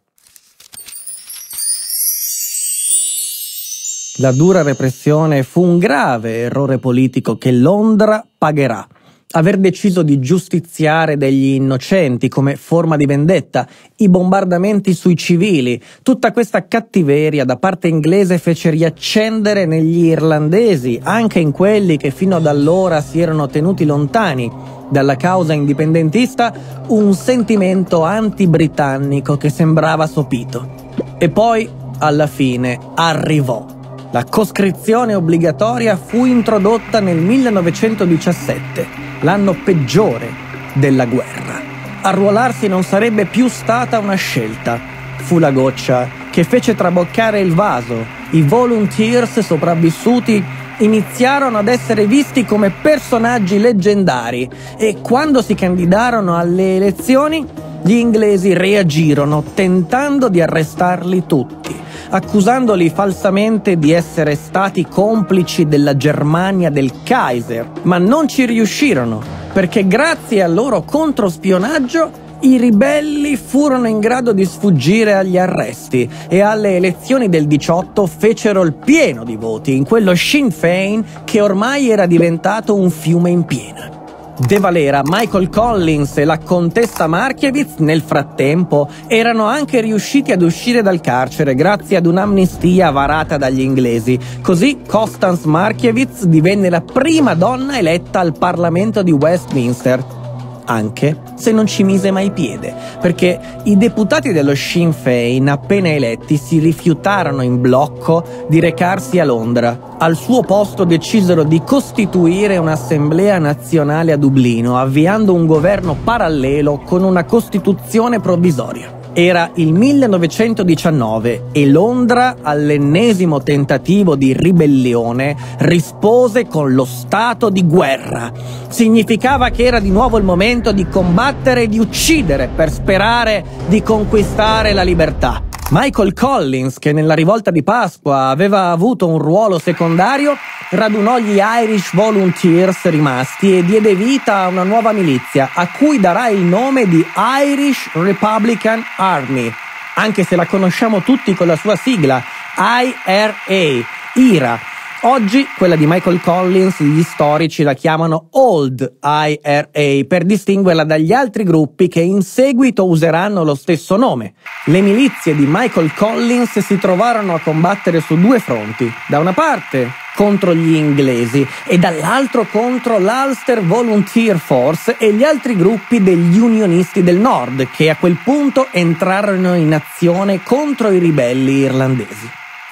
La dura repressione fu un grave errore politico che Londra pagherà. Aver deciso di giustiziare degli innocenti come forma di vendetta, i bombardamenti sui civili, tutta questa cattiveria da parte inglese fece riaccendere negli irlandesi, anche in quelli che fino ad allora si erano tenuti lontani dalla causa indipendentista, un sentimento anti-britannico che sembrava sopito. E poi, alla fine, arrivò. La coscrizione obbligatoria fu introdotta nel millenovecentodiciassette, l'anno peggiore della guerra. Arruolarsi non sarebbe più stata una scelta. Fu la goccia che fece traboccare il vaso. I volunteers sopravvissuti iniziarono ad essere visti come personaggi leggendari e quando si candidarono alle elezioni, gli inglesi reagirono tentando di arrestarli tutti, accusandoli falsamente di essere stati complici della Germania del Kaiser, ma non ci riuscirono, perché grazie al loro controspionaggio i ribelli furono in grado di sfuggire agli arresti e alle elezioni del diciotto fecero il pieno di voti in quello Sinn Féin che ormai era diventato un fiume in piena. De Valera, Michael Collins e la contessa Markiewicz nel frattempo erano anche riusciti ad uscire dal carcere grazie ad un'amnistia varata dagli inglesi. Così Constance Markiewicz divenne la prima donna eletta al Parlamento di Westminster, anche se non ci mise mai piede, perché i deputati dello Sinn Féin appena eletti si rifiutarono in blocco di recarsi a Londra. Al suo posto decisero di costituire un'assemblea nazionale a Dublino, avviando un governo parallelo con una costituzione provvisoria. Era il millenovecentodiciannove e Londra, all'ennesimo tentativo di ribellione, rispose con lo stato di guerra. Significava che era di nuovo il momento di combattere e di uccidere per sperare di conquistare la libertà. Michael Collins, che nella rivolta di Pasqua aveva avuto un ruolo secondario, radunò gli Irish Volunteers rimasti e diede vita a una nuova milizia, a cui darà il nome di Irish Republican Army, anche se la conosciamo tutti con la sua sigla, I R A, I R A. Oggi quella di Michael Collins gli storici la chiamano Old I R A per distinguerla dagli altri gruppi che in seguito useranno lo stesso nome. Le milizie di Michael Collins si trovarono a combattere su due fronti. Da una parte contro gli inglesi e dall'altro contro l'Ulster Volunteer Force e gli altri gruppi degli unionisti del nord che a quel punto entrarono in azione contro i ribelli irlandesi.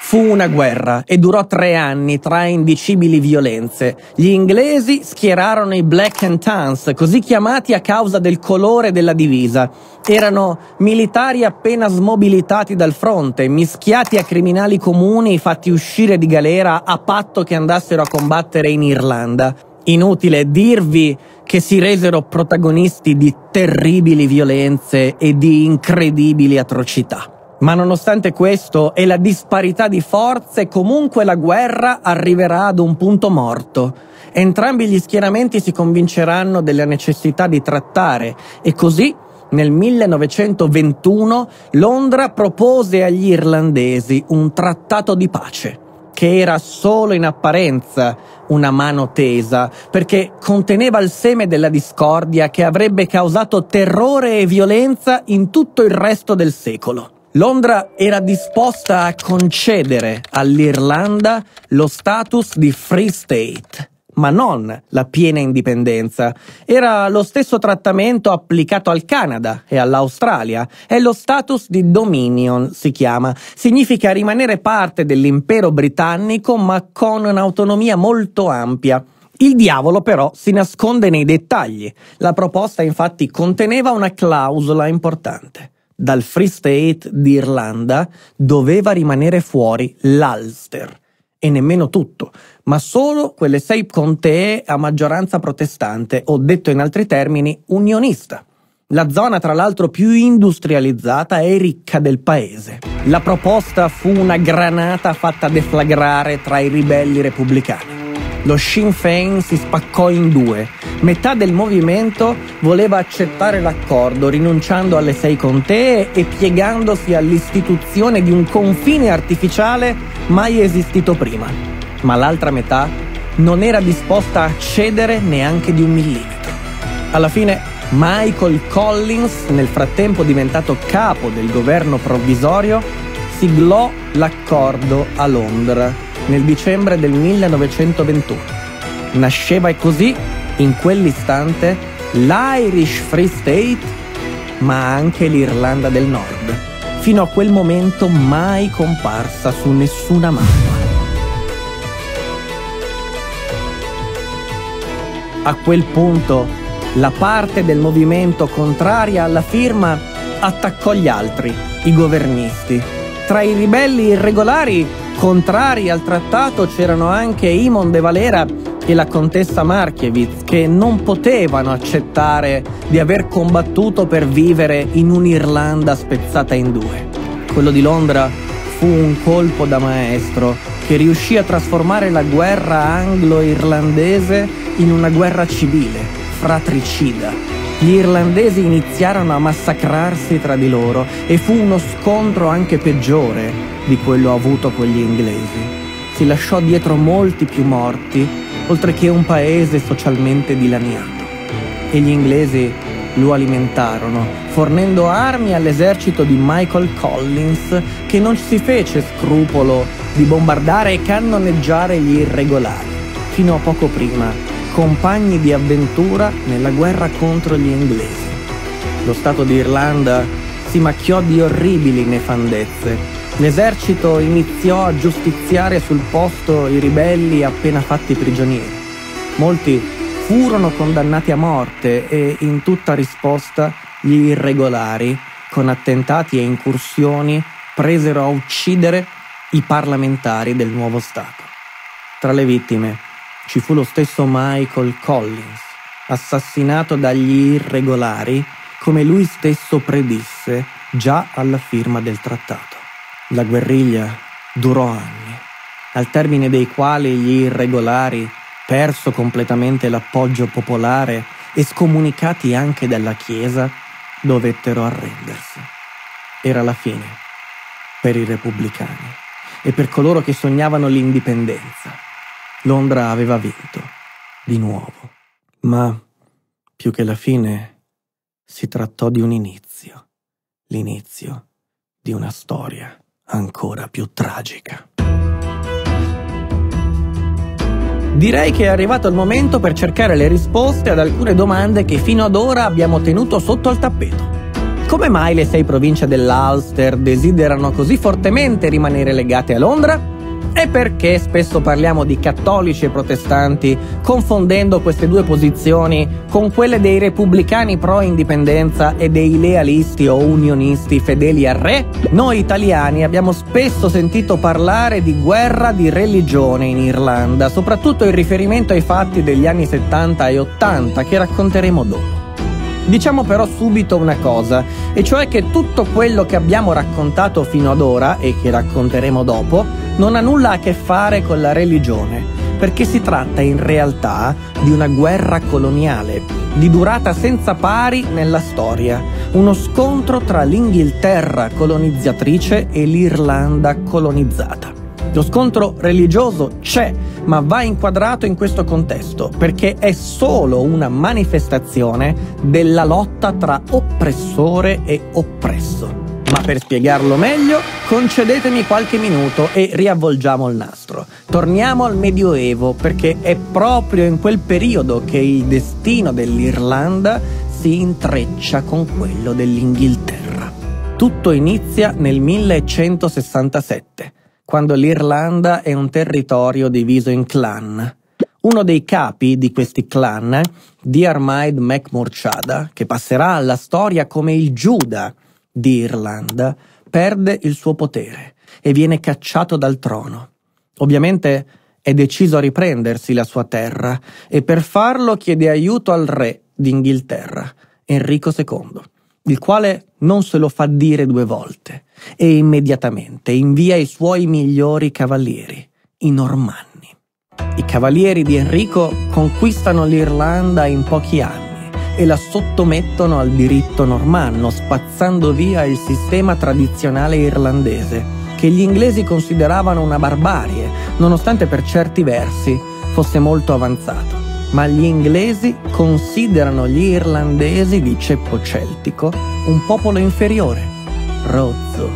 Fu una guerra e durò tre anni tra indicibili violenze. Gli inglesi schierarono i Black and Tans, così chiamati a causa del colore della divisa. Erano militari appena smobilitati dal fronte, mischiati a criminali comuni fatti uscire di galera a patto che andassero a combattere in Irlanda. Inutile dirvi che si resero protagonisti di terribili violenze e di incredibili atrocità. Ma nonostante questo e la disparità di forze, comunque la guerra arriverà ad un punto morto. Entrambi gli schieramenti si convinceranno della necessità di trattare e così nel millenovecentoventuno Londra propose agli irlandesi un trattato di pace, che era solo in apparenza una mano tesa, perché conteneva il seme della discordia che avrebbe causato terrore e violenza in tutto il resto del secolo. Londra era disposta a concedere all'Irlanda lo status di Free State, ma non la piena indipendenza. Era lo stesso trattamento applicato al Canada e all'Australia. È lo status di Dominion, si chiama. Significa rimanere parte dell'impero britannico, ma con un'autonomia molto ampia. Il diavolo però si nasconde nei dettagli. La proposta infatti conteneva una clausola importante. Dal Free State d'Irlanda doveva rimanere fuori l'Ulster. E nemmeno tutto, ma solo quelle sei contee a maggioranza protestante, o detto in altri termini, unionista. La zona tra l'altro più industrializzata e ricca del paese. La proposta fu una granata fatta deflagrare tra i ribelli repubblicani. Lo Sinn Féin si spaccò in due. Metà del movimento voleva accettare l'accordo, rinunciando alle sei contee e piegandosi all'istituzione di un confine artificiale mai esistito prima. Ma l'altra metà non era disposta a cedere neanche di un millimetro. Alla fine Michael Collins, nel frattempo diventato capo del governo provvisorio, siglò l'accordo a Londra nel dicembre del millenovecentoventuno. Nasceva così, in quell'istante, l'Irish Free State, ma anche l'Irlanda del Nord, fino a quel momento mai comparsa su nessuna mappa. A quel punto, la parte del movimento contraria alla firma attaccò gli altri, i governisti. Tra i ribelli irregolari contrari al trattato c'erano anche Eamon de Valera e la contessa Markievicz, che non potevano accettare di aver combattuto per vivere in un'Irlanda spezzata in due. Quello di Londra fu un colpo da maestro che riuscì a trasformare la guerra anglo-irlandese in una guerra civile, fratricida. Gli irlandesi iniziarono a massacrarsi tra di loro e fu uno scontro anche peggiore di quello avuto con gli inglesi. Si lasciò dietro molti più morti, oltre che un paese socialmente dilaniato. E gli inglesi lo alimentarono, fornendo armi all'esercito di Michael Collins, che non si fece scrupolo di bombardare e cannoneggiare gli irregolari, fino a poco prima compagni di avventura nella guerra contro gli inglesi. Lo Stato d'Irlanda si macchiò di orribili nefandezze. L'esercito iniziò a giustiziare sul posto i ribelli appena fatti prigionieri. Molti furono condannati a morte e, in tutta risposta, gli irregolari, con attentati e incursioni, presero a uccidere i parlamentari del nuovo Stato. Tra le vittime ci fu lo stesso Michael Collins, assassinato dagli irregolari, come lui stesso predisse già alla firma del trattato. La guerriglia durò anni, al termine dei quali gli irregolari, perso completamente l'appoggio popolare e scomunicati anche dalla Chiesa, dovettero arrendersi. Era la fine per i repubblicani e per coloro che sognavano l'indipendenza. Londra aveva vinto, di nuovo. Ma, più che la fine, si trattò di un inizio. L'inizio di una storia ancora più tragica. Direi che è arrivato il momento per cercare le risposte ad alcune domande che fino ad ora abbiamo tenuto sotto al tappeto. Come mai le sei province dell'Ulster desiderano così fortemente rimanere legate a Londra? E perché spesso parliamo di cattolici e protestanti, confondendo queste due posizioni con quelle dei repubblicani pro-indipendenza e dei lealisti o unionisti fedeli al re? Noi italiani abbiamo spesso sentito parlare di guerra di religione in Irlanda, soprattutto in riferimento ai fatti degli anni settanta e ottanta, che racconteremo dopo. Diciamo però subito una cosa, e cioè che tutto quello che abbiamo raccontato fino ad ora, e che racconteremo dopo, non ha nulla a che fare con la religione, perché si tratta in realtà di una guerra coloniale, di durata senza pari nella storia, uno scontro tra l'Inghilterra colonizzatrice e l'Irlanda colonizzata. Lo scontro religioso c'è, ma va inquadrato in questo contesto, perché è solo una manifestazione della lotta tra oppressore e oppresso. Ma per spiegarlo meglio, concedetemi qualche minuto e riavvolgiamo il nastro. Torniamo al Medioevo, perché è proprio in quel periodo che il destino dell'Irlanda si intreccia con quello dell'Inghilterra. Tutto inizia nel millecentosessantasette. Quando l'Irlanda è un territorio diviso in clan. Uno dei capi di questi clan, Diarmaid Mac Murchada, che passerà alla storia come il Giuda di Irlanda, perde il suo potere e viene cacciato dal trono. Ovviamente è deciso a riprendersi la sua terra e per farlo chiede aiuto al re d'Inghilterra, Enrico secondo, il quale non se lo fa dire due volte e immediatamente invia i suoi migliori cavalieri, i Normanni. I cavalieri di Enrico conquistano l'Irlanda in pochi anni e la sottomettono al diritto normanno, spazzando via il sistema tradizionale irlandese, che gli inglesi consideravano una barbarie, nonostante per certi versi fosse molto avanzato. Ma gli inglesi considerano gli irlandesi di ceppo celtico un popolo inferiore, rozzo,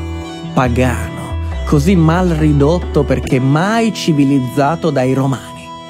pagano, così mal ridotto perché mai civilizzato dai romani.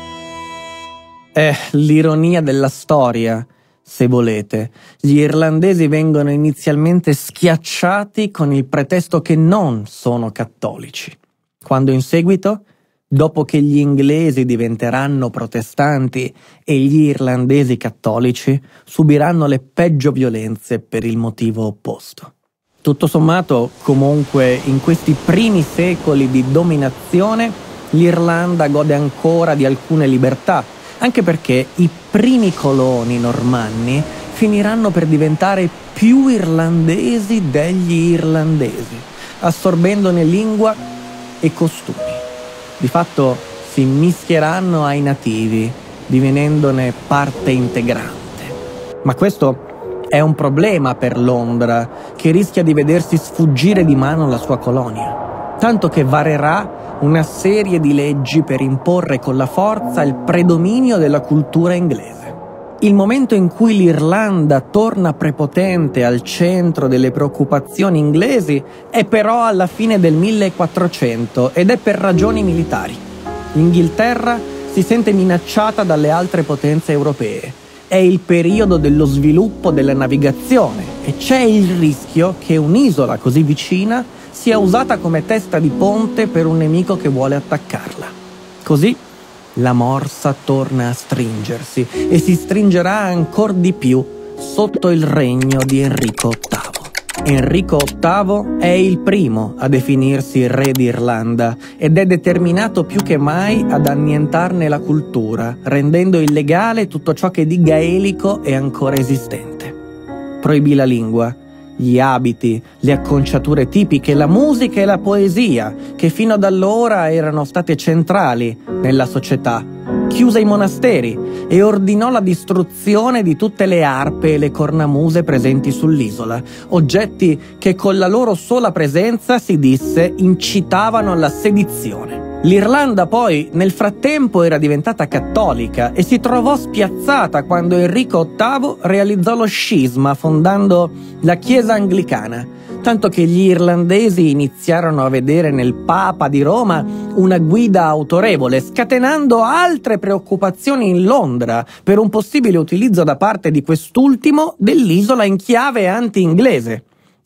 È l'ironia della storia, se volete. Gli irlandesi vengono inizialmente schiacciati con il pretesto che non sono cattolici, quando in seguito, dopo che gli inglesi diventeranno protestanti e gli irlandesi cattolici, subiranno le peggio violenze per il motivo opposto. Tutto sommato, comunque, in questi primi secoli di dominazione, l'Irlanda gode ancora di alcune libertà, anche perché i primi coloni normanni finiranno per diventare più irlandesi degli irlandesi, assorbendone lingua e costumi. Di fatto si mischieranno ai nativi, divenendone parte integrante. Ma questo è un problema per Londra, che rischia di vedersi sfuggire di mano la sua colonia, tanto che varerà una serie di leggi per imporre con la forza il predominio della cultura inglese. Il momento in cui l'Irlanda torna prepotente al centro delle preoccupazioni inglesi è però alla fine del millequattrocento ed è per ragioni militari. L'Inghilterra si sente minacciata dalle altre potenze europee. È il periodo dello sviluppo della navigazione e c'è il rischio che un'isola così vicina sia usata come testa di ponte per un nemico che vuole attaccarla. Così la morsa torna a stringersi e si stringerà ancor di più sotto il regno di Enrico ottavo. Enrico ottavo è il primo a definirsi re d'Irlanda ed è determinato più che mai ad annientarne la cultura, rendendo illegale tutto ciò che di gaelico è ancora esistente. Proibì la lingua, gli abiti, le acconciature tipiche, la musica e la poesia, che fino ad allora erano state centrali nella società. Chiuse i monasteri e ordinò la distruzione di tutte le arpe e le cornamuse presenti sull'isola, oggetti che con la loro sola presenza, si disse, incitavano alla sedizione. L'Irlanda poi nel frattempo era diventata cattolica e si trovò spiazzata quando Enrico ottavo realizzò lo scisma fondando la Chiesa anglicana, tanto che gli irlandesi iniziarono a vedere nel Papa di Roma una guida autorevole, scatenando altre preoccupazioni in Londra per un possibile utilizzo da parte di quest'ultimo dell'isola in chiave anti-inglese.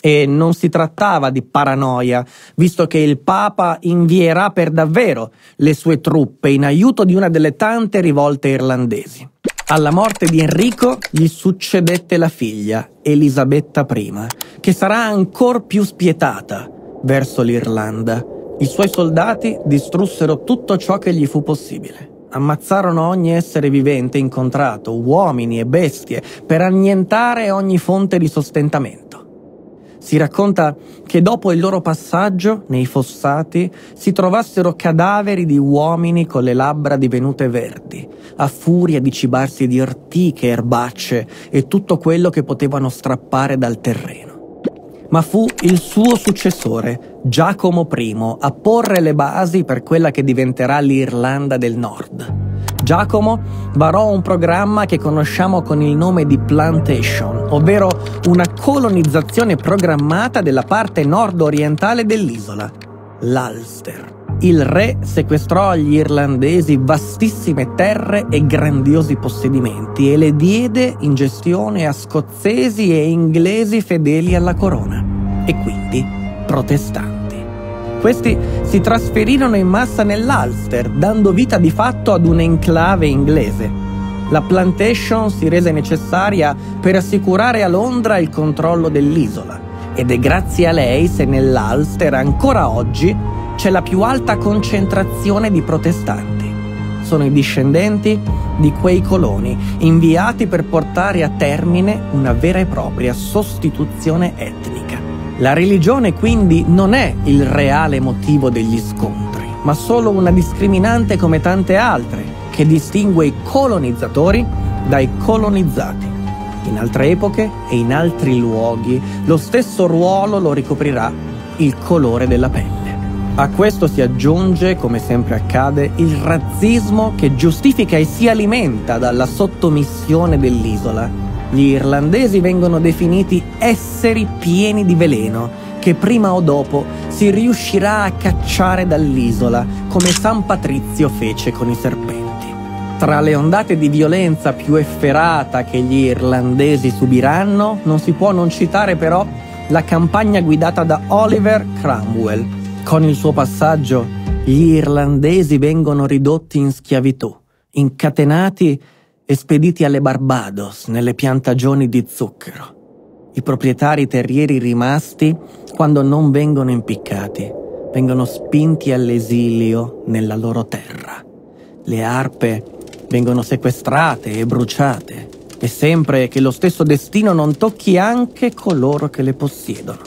E non si trattava di paranoia, visto che il Papa invierà per davvero le sue truppe in aiuto di una delle tante rivolte irlandesi. Alla morte di Enrico gli succedette la figlia, Elisabetta prima, che sarà ancor più spietata verso l'Irlanda. I suoi soldati distrussero tutto ciò che gli fu possibile. Ammazzarono ogni essere vivente incontrato, uomini e bestie, per annientare ogni fonte di sostentamento. Si racconta che dopo il loro passaggio, nei fossati, si trovassero cadaveri di uomini con le labbra divenute verdi, a furia di cibarsi di ortiche, erbacce e tutto quello che potevano strappare dal terreno. Ma fu il suo successore, Giacomo primo, a porre le basi per quella che diventerà l'Irlanda del Nord. Giacomo varò un programma che conosciamo con il nome di Plantation, ovvero una colonizzazione programmata della parte nord-orientale dell'isola, l'Ulster. Il re sequestrò agli irlandesi vastissime terre e grandiosi possedimenti e le diede in gestione a scozzesi e inglesi fedeli alla corona, e quindi protestanti. Questi si trasferirono in massa nell'Ulster, dando vita di fatto ad un'enclave inglese. La Plantation si rese necessaria per assicurare a Londra il controllo dell'isola, ed è grazie a lei se nell'Ulster ancora oggi c'è la più alta concentrazione di protestanti. Sono i discendenti di quei coloni inviati per portare a termine una vera e propria sostituzione etnica. La religione quindi non è il reale motivo degli scontri, ma solo una discriminante come tante altre, che distingue i colonizzatori dai colonizzati. In altre epoche e in altri luoghi lo stesso ruolo lo ricoprirà il colore della pelle. A questo si aggiunge, come sempre accade, il razzismo che giustifica e si alimenta dalla sottomissione dell'isola. Gli irlandesi vengono definiti esseri pieni di veleno, che prima o dopo si riuscirà a cacciare dall'isola, come San Patrizio fece con i serpenti. Tra le ondate di violenza più efferata che gli irlandesi subiranno, non si può non citare però la campagna guidata da Oliver Cromwell. Con il suo passaggio, gli irlandesi vengono ridotti in schiavitù, incatenati e spediti alle Barbados, nelle piantagioni di zucchero. I proprietari terrieri rimasti, quando non vengono impiccati, vengono spinti all'esilio nella loro terra. Le arpe vengono sequestrate e bruciate, e sempre che lo stesso destino non tocchi anche coloro che le possiedono.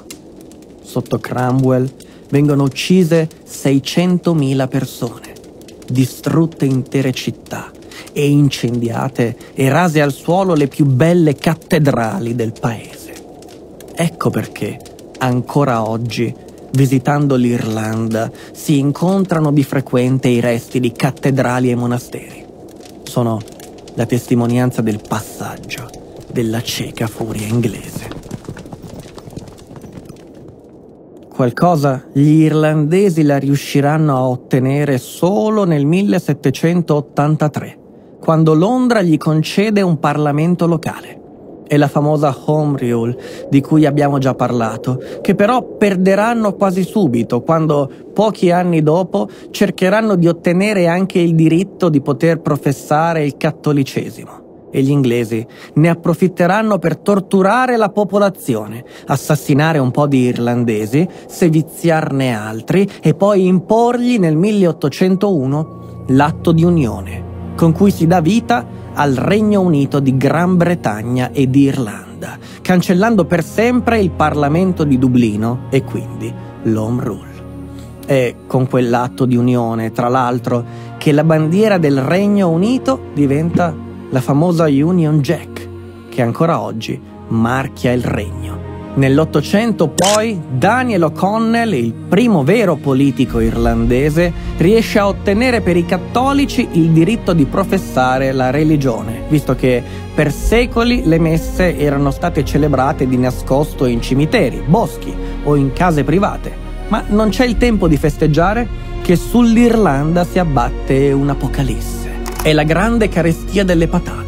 Sotto Cromwell vengono uccise seicentomila persone, distrutte intere città e incendiate e rase al suolo le più belle cattedrali del paese. Ecco perché, ancora oggi, visitando l'Irlanda, si incontrano di frequente i resti di cattedrali e monasteri. Sono la testimonianza del passaggio della cieca furia inglese. Qualcosa gli irlandesi la riusciranno a ottenere solo nel millesettecentottantatré, quando Londra gli concede un Parlamento locale. È la famosa Home Rule, di cui abbiamo già parlato, che però perderanno quasi subito, quando, pochi anni dopo, cercheranno di ottenere anche il diritto di poter professare il cattolicesimo. E gli inglesi ne approfitteranno per torturare la popolazione, assassinare un po' di irlandesi, seviziarne altri e poi imporgli nel milleottocentouno l'atto di unione, con cui si dà vita al Regno Unito di Gran Bretagna e di Irlanda, cancellando per sempre il Parlamento di Dublino e quindi l'Home Rule. È con quell'atto di unione, tra l'altro, che la bandiera del Regno Unito diventa la famosa Union Jack, che ancora oggi marchia il regno. Nell'Ottocento poi Daniel O'Connell, il primo vero politico irlandese, riesce a ottenere per i cattolici il diritto di professare la religione, visto che per secoli le messe erano state celebrate di nascosto in cimiteri, boschi o in case private. Ma non c'è il tempo di festeggiare che sull'Irlanda si abbatte un'apocalisse. È la grande carestia delle patate.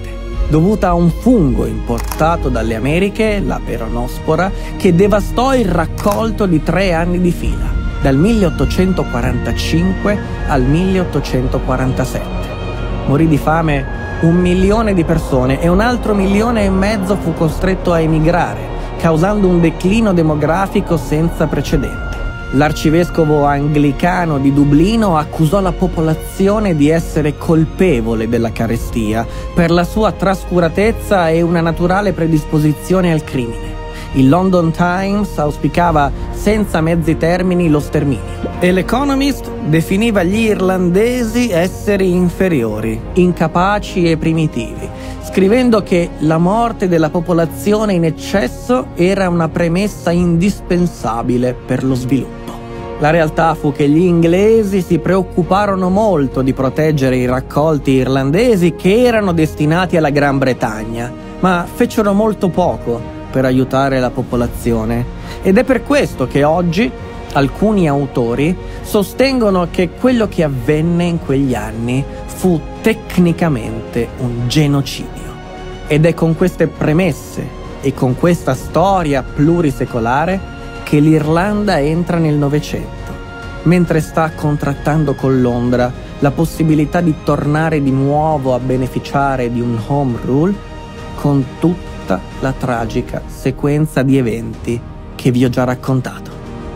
dovuta a un fungo importato dalle Americhe, la peronospora, che devastò il raccolto di tre anni di fila, dal milleottocentoquarantacinque al milleottocentoquarantasette. Morì di fame un milione di persone e un altro milione e mezzo fu costretto a emigrare, causando un declino demografico senza precedenti. L'arcivescovo anglicano di Dublino accusò la popolazione di essere colpevole della carestia per la sua trascuratezza e una naturale predisposizione al crimine. Il London Times auspicava senza mezzi termini lo sterminio e l'Economist definiva gli irlandesi esseri inferiori, incapaci e primitivi, scrivendo che la morte della popolazione in eccesso era una premessa indispensabile per lo sviluppo. La realtà fu che gli inglesi si preoccuparono molto di proteggere i raccolti irlandesi che erano destinati alla Gran Bretagna, ma fecero molto poco per aiutare la popolazione. Ed è per questo che oggi alcuni autori sostengono che quello che avvenne in quegli anni fu tecnicamente un genocidio. Ed è con queste premesse e con questa storia plurisecolare che l'Irlanda entra nel Novecento, mentre sta contrattando con Londra la possibilità di tornare di nuovo a beneficiare di un home rule con tutta la tragica sequenza di eventi che vi ho già raccontato.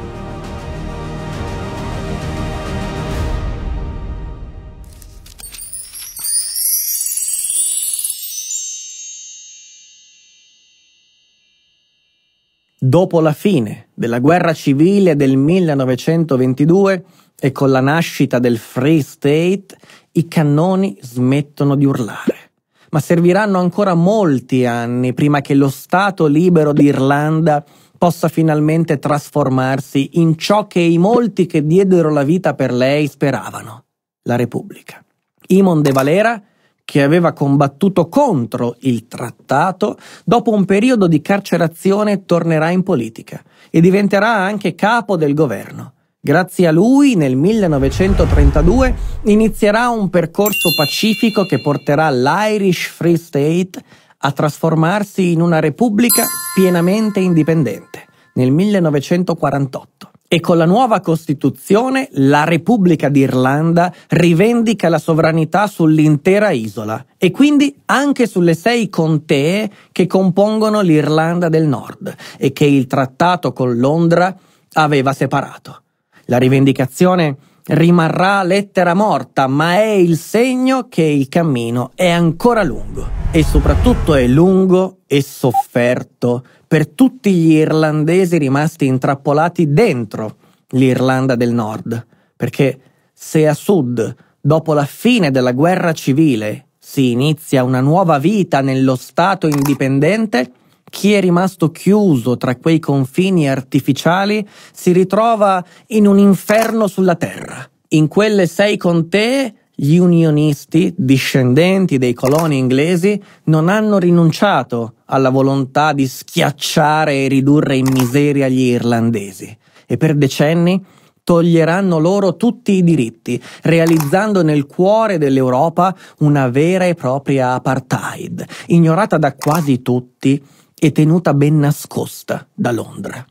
Dopo la fine della guerra civile del millenovecentoventidue e con la nascita del Free State, i cannoni smettono di urlare. Ma serviranno ancora molti anni prima che lo Stato libero d'Irlanda possa finalmente trasformarsi in ciò che i molti che diedero la vita per lei speravano, la Repubblica. Eamon de Valera, che aveva combattuto contro il trattato, dopo un periodo di carcerazione tornerà in politica e diventerà anche capo del governo. Grazie a lui, nel millenovecentotrentadue, inizierà un percorso pacifico che porterà l'Irish Free State a trasformarsi in una repubblica pienamente indipendente, nel millenovecentoquarantotto. E con la nuova Costituzione la Repubblica d'Irlanda rivendica la sovranità sull'intera isola e quindi anche sulle sei contee che compongono l'Irlanda del Nord e che il trattato con Londra aveva separato. La rivendicazione rimarrà lettera morta, ma è il segno che il cammino è ancora lungo e soprattutto è lungo e sofferto per tutti gli irlandesi rimasti intrappolati dentro l'Irlanda del Nord, perché se a sud, dopo la fine della guerra civile, si inizia una nuova vita nello Stato indipendente, chi è rimasto chiuso tra quei confini artificiali si ritrova in un inferno sulla terra. In quelle sei contee gli unionisti, discendenti dei coloni inglesi, non hanno rinunciato alla volontà di schiacciare e ridurre in miseria gli irlandesi e per decenni toglieranno loro tutti i diritti, realizzando nel cuore dell'Europa una vera e propria apartheid, ignorata da quasi tutti e tenuta ben nascosta da Londra.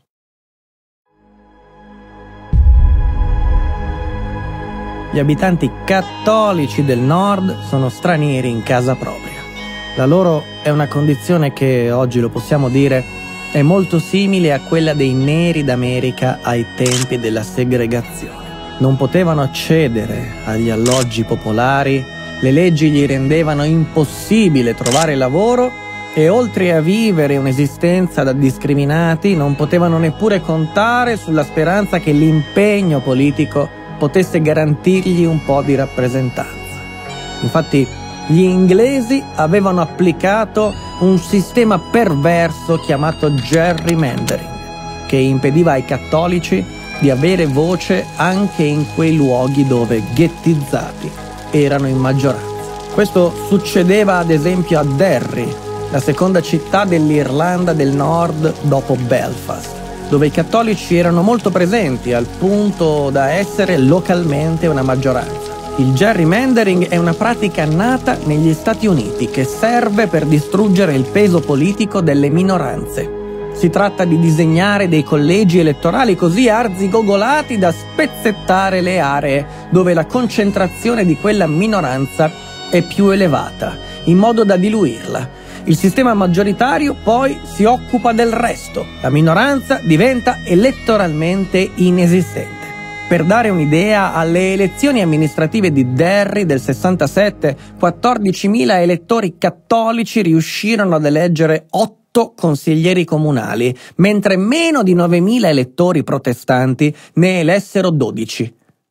Gli abitanti cattolici del nord sono stranieri in casa propria. La loro è una condizione che, oggi lo possiamo dire, è molto simile a quella dei neri d'America ai tempi della segregazione. Non potevano accedere agli alloggi popolari, le leggi gli rendevano impossibile trovare lavoro e oltre a vivere un'esistenza da discriminati non potevano neppure contare sulla speranza che l'impegno politico potesse garantirgli un po' di rappresentanza. Infatti gli inglesi avevano applicato un sistema perverso chiamato gerrymandering, che impediva ai cattolici di avere voce anche in quei luoghi dove ghettizzati erano in maggioranza. Questo succedeva ad esempio a Derry, la seconda città dell'Irlanda del Nord dopo Belfast, dove i cattolici erano molto presenti al punto da essere localmente una maggioranza. Il gerrymandering è una pratica nata negli Stati Uniti che serve per distruggere il peso politico delle minoranze. Si tratta di disegnare dei collegi elettorali così arzigogolati da spezzettare le aree dove la concentrazione di quella minoranza è più elevata, in modo da diluirla. Il sistema maggioritario poi si occupa del resto. La minoranza diventa elettoralmente inesistente. Per dare un'idea, alle elezioni amministrative di Derry del sessantasette, quattordicimila elettori cattolici riuscirono ad eleggere otto consiglieri comunali, mentre meno di novemila elettori protestanti ne elessero dodici.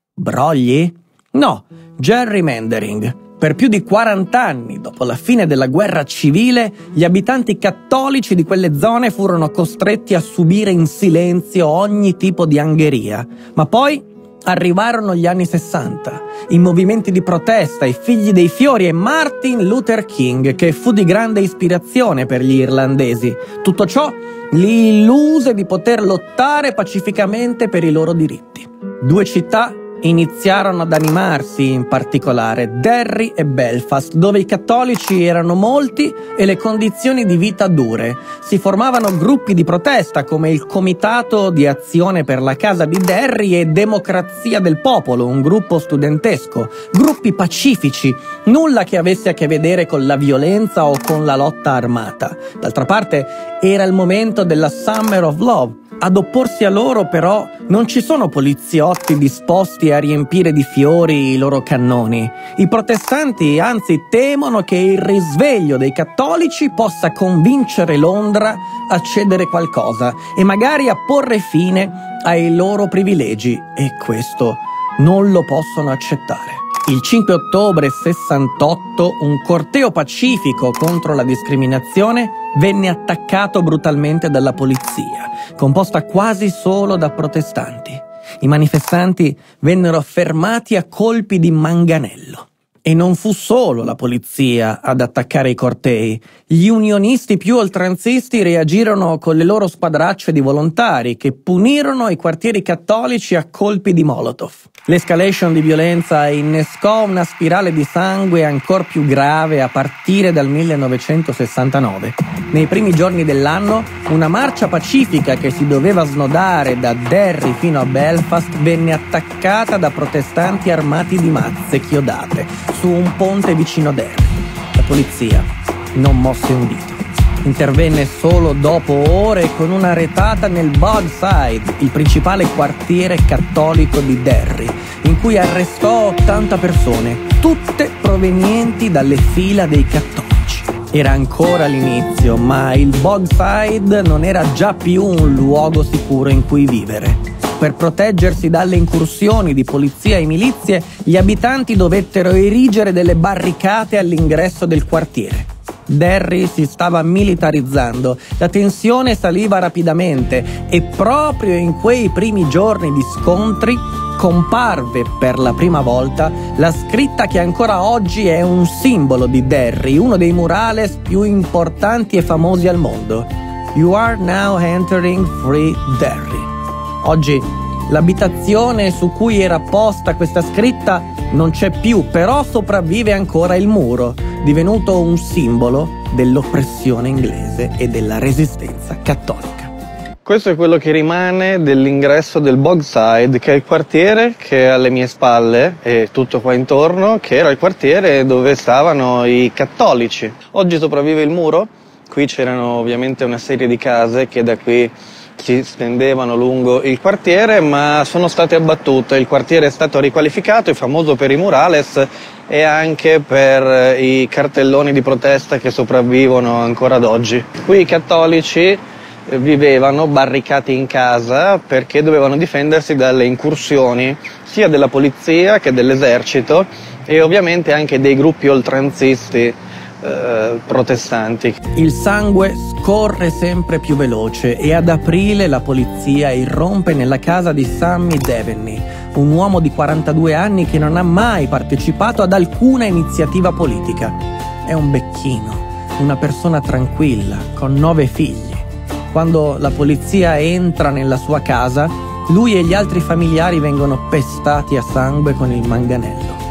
Brogli? No, gerrymandering. Per più di quaranta anni, dopo la fine della guerra civile, gli abitanti cattolici di quelle zone furono costretti a subire in silenzio ogni tipo di angheria. Ma poi arrivarono gli anni sessanta, i movimenti di protesta, i figli dei fiori e Martin Luther King, che fu di grande ispirazione per gli irlandesi. Tutto ciò li illuse di poter lottare pacificamente per i loro diritti. Due città iniziarono ad animarsi, in particolare Derry e Belfast, dove i cattolici erano molti e le condizioni di vita dure. Si formavano gruppi di protesta come il Comitato di Azione per la Casa di Derry e Democrazia del Popolo, un gruppo studentesco, gruppi pacifici, nulla che avesse a che vedere con la violenza o con la lotta armata. D'altra parte era il momento della Summer of Love. Ad opporsi a loro, però, non ci sono poliziotti disposti a riempire di fiori i loro cannoni. I protestanti, anzi, temono che il risveglio dei cattolici possa convincere Londra a cedere qualcosa e magari a porre fine ai loro privilegi, e questo non lo possono accettare. Il cinque ottobre sessantotto un corteo pacifico contro la discriminazione venne attaccato brutalmente dalla polizia, composta quasi solo da protestanti. I manifestanti vennero fermati a colpi di manganello. E non fu solo la polizia ad attaccare i cortei. Gli unionisti più oltranzisti reagirono con le loro squadracce di volontari che punirono i quartieri cattolici a colpi di Molotov. L'escalation di violenza innescò una spirale di sangue ancor più grave a partire dal millenovecentosessantanove. Nei primi giorni dell'anno, una marcia pacifica che si doveva snodare da Derry fino a Belfast venne attaccata da protestanti armati di mazze chiodate su un ponte vicino Derry. La polizia non mosse un dito. Intervenne solo dopo ore con una retata nel Bogside, il principale quartiere cattolico di Derry, in cui arrestò ottanta persone, tutte provenienti dalle fila dei cattolici. Era ancora l'inizio, ma il Bogside non era già più un luogo sicuro in cui vivere. Per proteggersi dalle incursioni di polizia e milizie, gli abitanti dovettero erigere delle barricate all'ingresso del quartiere. Derry si stava militarizzando, la tensione saliva rapidamente e proprio in quei primi giorni di scontri comparve per la prima volta la scritta che ancora oggi è un simbolo di Derry, uno dei murales più importanti e famosi al mondo. You are now entering free Derry. Oggi l'abitazione su cui era posta questa scritta non c'è più, però sopravvive ancora il muro, divenuto un simbolo dell'oppressione inglese e della resistenza cattolica. Questo è quello che rimane dell'ingresso del Bogside, che è il quartiere che è alle mie spalle e tutto qua intorno, che era il quartiere dove stavano i cattolici. Oggi sopravvive il muro, qui c'erano ovviamente una serie di case che da qui si stendevano lungo il quartiere, ma sono state abbattute. Il quartiere è stato riqualificato, è famoso per i murales e anche per i cartelloni di protesta che sopravvivono ancora ad oggi. Qui i cattolici vivevano barricati in casa perché dovevano difendersi dalle incursioni sia della polizia che dell'esercito e ovviamente anche dei gruppi oltranzisti eh, protestanti. Il sangue scorre sempre più veloce e ad aprile la polizia irrompe nella casa di Sammy Devaney, un uomo di quarantadue anni che non ha mai partecipato ad alcuna iniziativa politica. È un becchino, una persona tranquilla, con nove figli. Quando la polizia entra nella sua casa, lui e gli altri familiari vengono pestati a sangue con il manganello.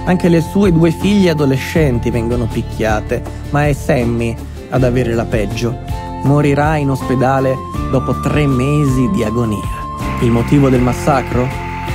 Anche le sue due figlie adolescenti vengono picchiate, ma è Sammy ad avere la peggio. Morirà in ospedale dopo tre mesi di agonia. Il motivo del massacro?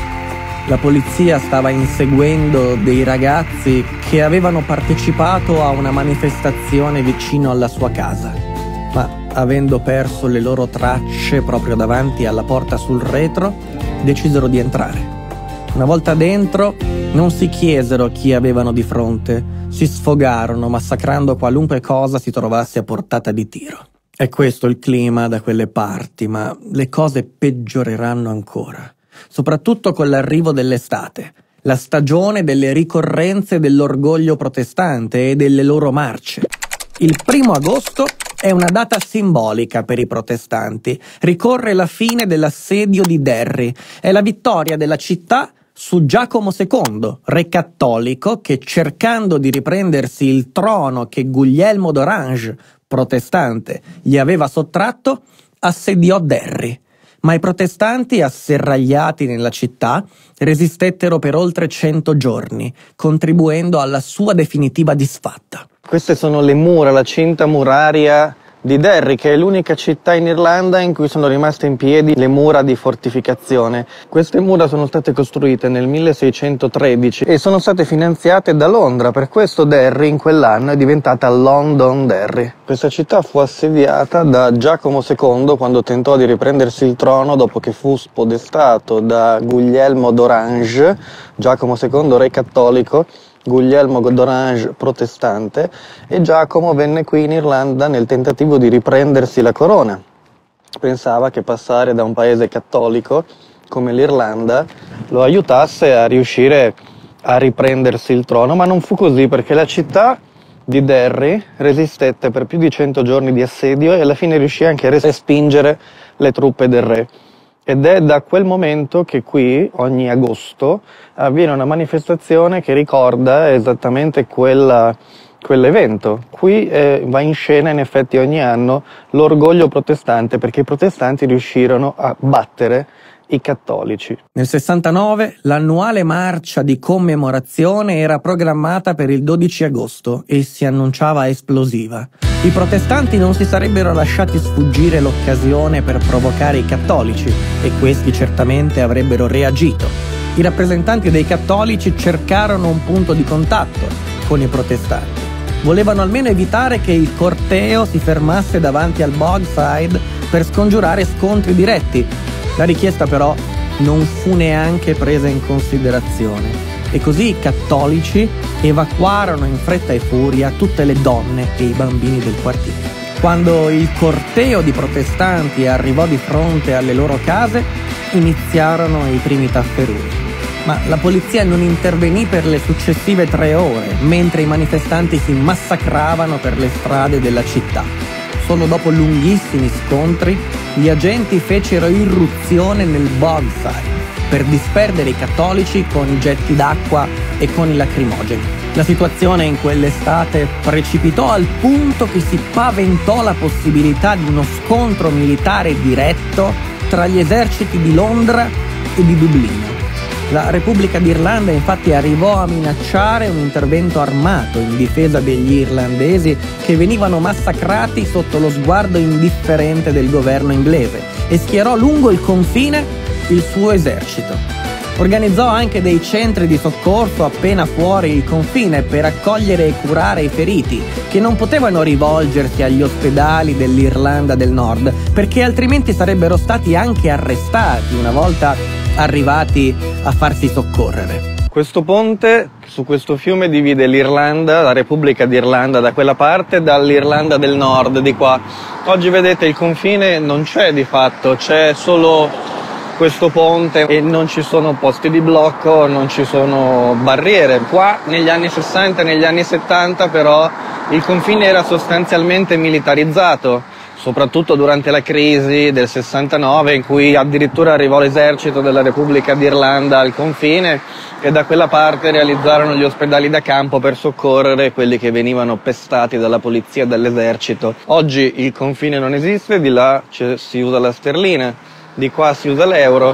La polizia stava inseguendo dei ragazzi che avevano partecipato a una manifestazione vicino alla sua casa, ma avendo perso le loro tracce proprio davanti alla porta sul retro, decisero di entrare. Una volta dentro, non si chiesero chi avevano di fronte, si sfogarono massacrando qualunque cosa si trovasse a portata di tiro. È questo il clima da quelle parti, ma le cose peggioreranno ancora, soprattutto con l'arrivo dell'estate, la stagione delle ricorrenze dell'orgoglio protestante e delle loro marce. Il primo agosto è una data simbolica per i protestanti, ricorre la fine dell'assedio di Derry, è la vittoria della città su Giacomo secondo, re cattolico che, cercando di riprendersi il trono che Guglielmo d'Orange, protestante, gli aveva sottratto, assediò Derry. Ma i protestanti, asserragliati nella città, resistettero per oltre cento giorni, contribuendo alla sua definitiva disfatta. Queste sono le mura, la cinta muraria di Derry, che è l'unica città in Irlanda in cui sono rimaste in piedi le mura di fortificazione. Queste mura sono state costruite nel milleseicentotredici e sono state finanziate da Londra, per questo Derry in quell'anno è diventata Londonderry. Questa città fu assediata da Giacomo secondo quando tentò di riprendersi il trono dopo che fu spodestato da Guglielmo d'Orange, Giacomo secondo re cattolico, Guglielmo d'Orange protestante, e Giacomo venne qui in Irlanda nel tentativo di riprendersi la corona. Pensava che passare da un paese cattolico come l'Irlanda lo aiutasse a riuscire a riprendersi il trono, ma non fu così, perché la città di Derry resistette per più di cento giorni di assedio e alla fine riuscì anche a respingere le truppe del re. Ed è da quel momento che qui, ogni agosto, avviene una manifestazione che ricorda esattamente quella, quell'evento. Qui eh, va in scena in effetti ogni anno l'orgoglio protestante, perché i protestanti riuscirono a battere i cattolici. Nel sessantanove l'annuale marcia di commemorazione era programmata per il dodici agosto e si annunciava esplosiva. I protestanti non si sarebbero lasciati sfuggire l'occasione per provocare i cattolici e questi certamente avrebbero reagito. I rappresentanti dei cattolici cercarono un punto di contatto con i protestanti. Volevano almeno evitare che il corteo si fermasse davanti al Bogside per scongiurare scontri diretti. La richiesta però non fu neanche presa in considerazione e così i cattolici evacuarono in fretta e furia tutte le donne e i bambini del quartiere. Quando il corteo di protestanti arrivò di fronte alle loro case, iniziarono i primi tafferugli. Ma la polizia non intervenì per le successive tre ore, mentre i manifestanti si massacravano per le strade della città. Solo dopo lunghissimi scontri, gli agenti fecero irruzione nel Bogside per disperdere i cattolici con i getti d'acqua e con i lacrimogeni. La situazione in quell'estate precipitò al punto che si paventò la possibilità di uno scontro militare diretto tra gli eserciti di Londra e di Dublino. La Repubblica d'Irlanda infatti arrivò a minacciare un intervento armato in difesa degli irlandesi che venivano massacrati sotto lo sguardo indifferente del governo inglese e schierò lungo il confine il suo esercito. Organizzò anche dei centri di soccorso appena fuori il confine per accogliere e curare i feriti che non potevano rivolgersi agli ospedali dell'Irlanda del Nord perché altrimenti sarebbero stati anche arrestati una volta arrivati a farsi soccorrere. Questo ponte su questo fiume divide l'Irlanda, la Repubblica d'Irlanda da quella parte, dall'Irlanda del Nord di qua. Oggi vedete il confine non c'è di fatto, c'è solo questo ponte e non ci sono posti di blocco, non ci sono barriere. Qua negli anni sessanta e negli anni settanta però il confine era sostanzialmente militarizzato, soprattutto durante la crisi del sessantanove in cui addirittura arrivò l'esercito della Repubblica d'Irlanda al confine e da quella parte realizzarono gli ospedali da campo per soccorrere quelli che venivano pestati dalla polizia e dall'esercito. Oggi il confine non esiste, di là si usa la sterlina, di qua si usa l'euro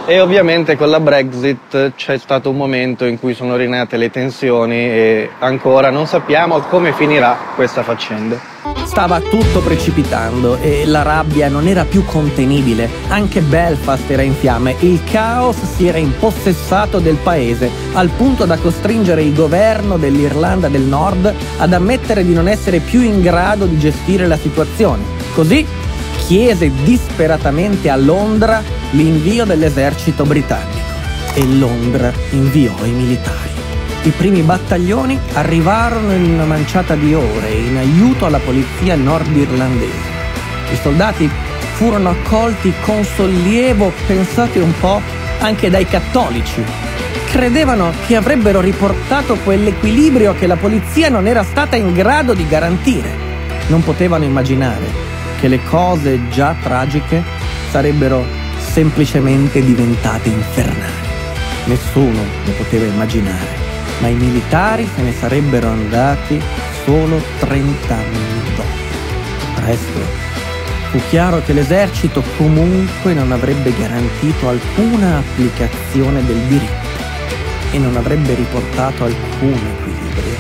E ovviamente con la Brexit c'è stato un momento in cui sono rinate le tensioni e ancora non sappiamo come finirà questa faccenda. Stava tutto precipitando e la rabbia non era più contenibile. Anche Belfast era in fiamme. Il caos si era impossessato del paese, al punto da costringere il governo dell'Irlanda del Nord ad ammettere di non essere più in grado di gestire la situazione. Così chiese disperatamente a Londra l'invio dell'esercito britannico e Londra inviò i militari. I primi battaglioni arrivarono in una manciata di ore in aiuto alla polizia nordirlandese. I soldati furono accolti con sollievo, pensate un po', anche dai cattolici. Credevano che avrebbero riportato quell'equilibrio che la polizia non era stata in grado di garantire. Non potevano immaginare che le cose già tragiche sarebbero semplicemente diventate infernali. Nessuno lo poteva immaginare, ma i militari se ne sarebbero andati solo trenta anni dopo. Presto fu chiaro che l'esercito comunque non avrebbe garantito alcuna applicazione del diritto e non avrebbe riportato alcun equilibrio.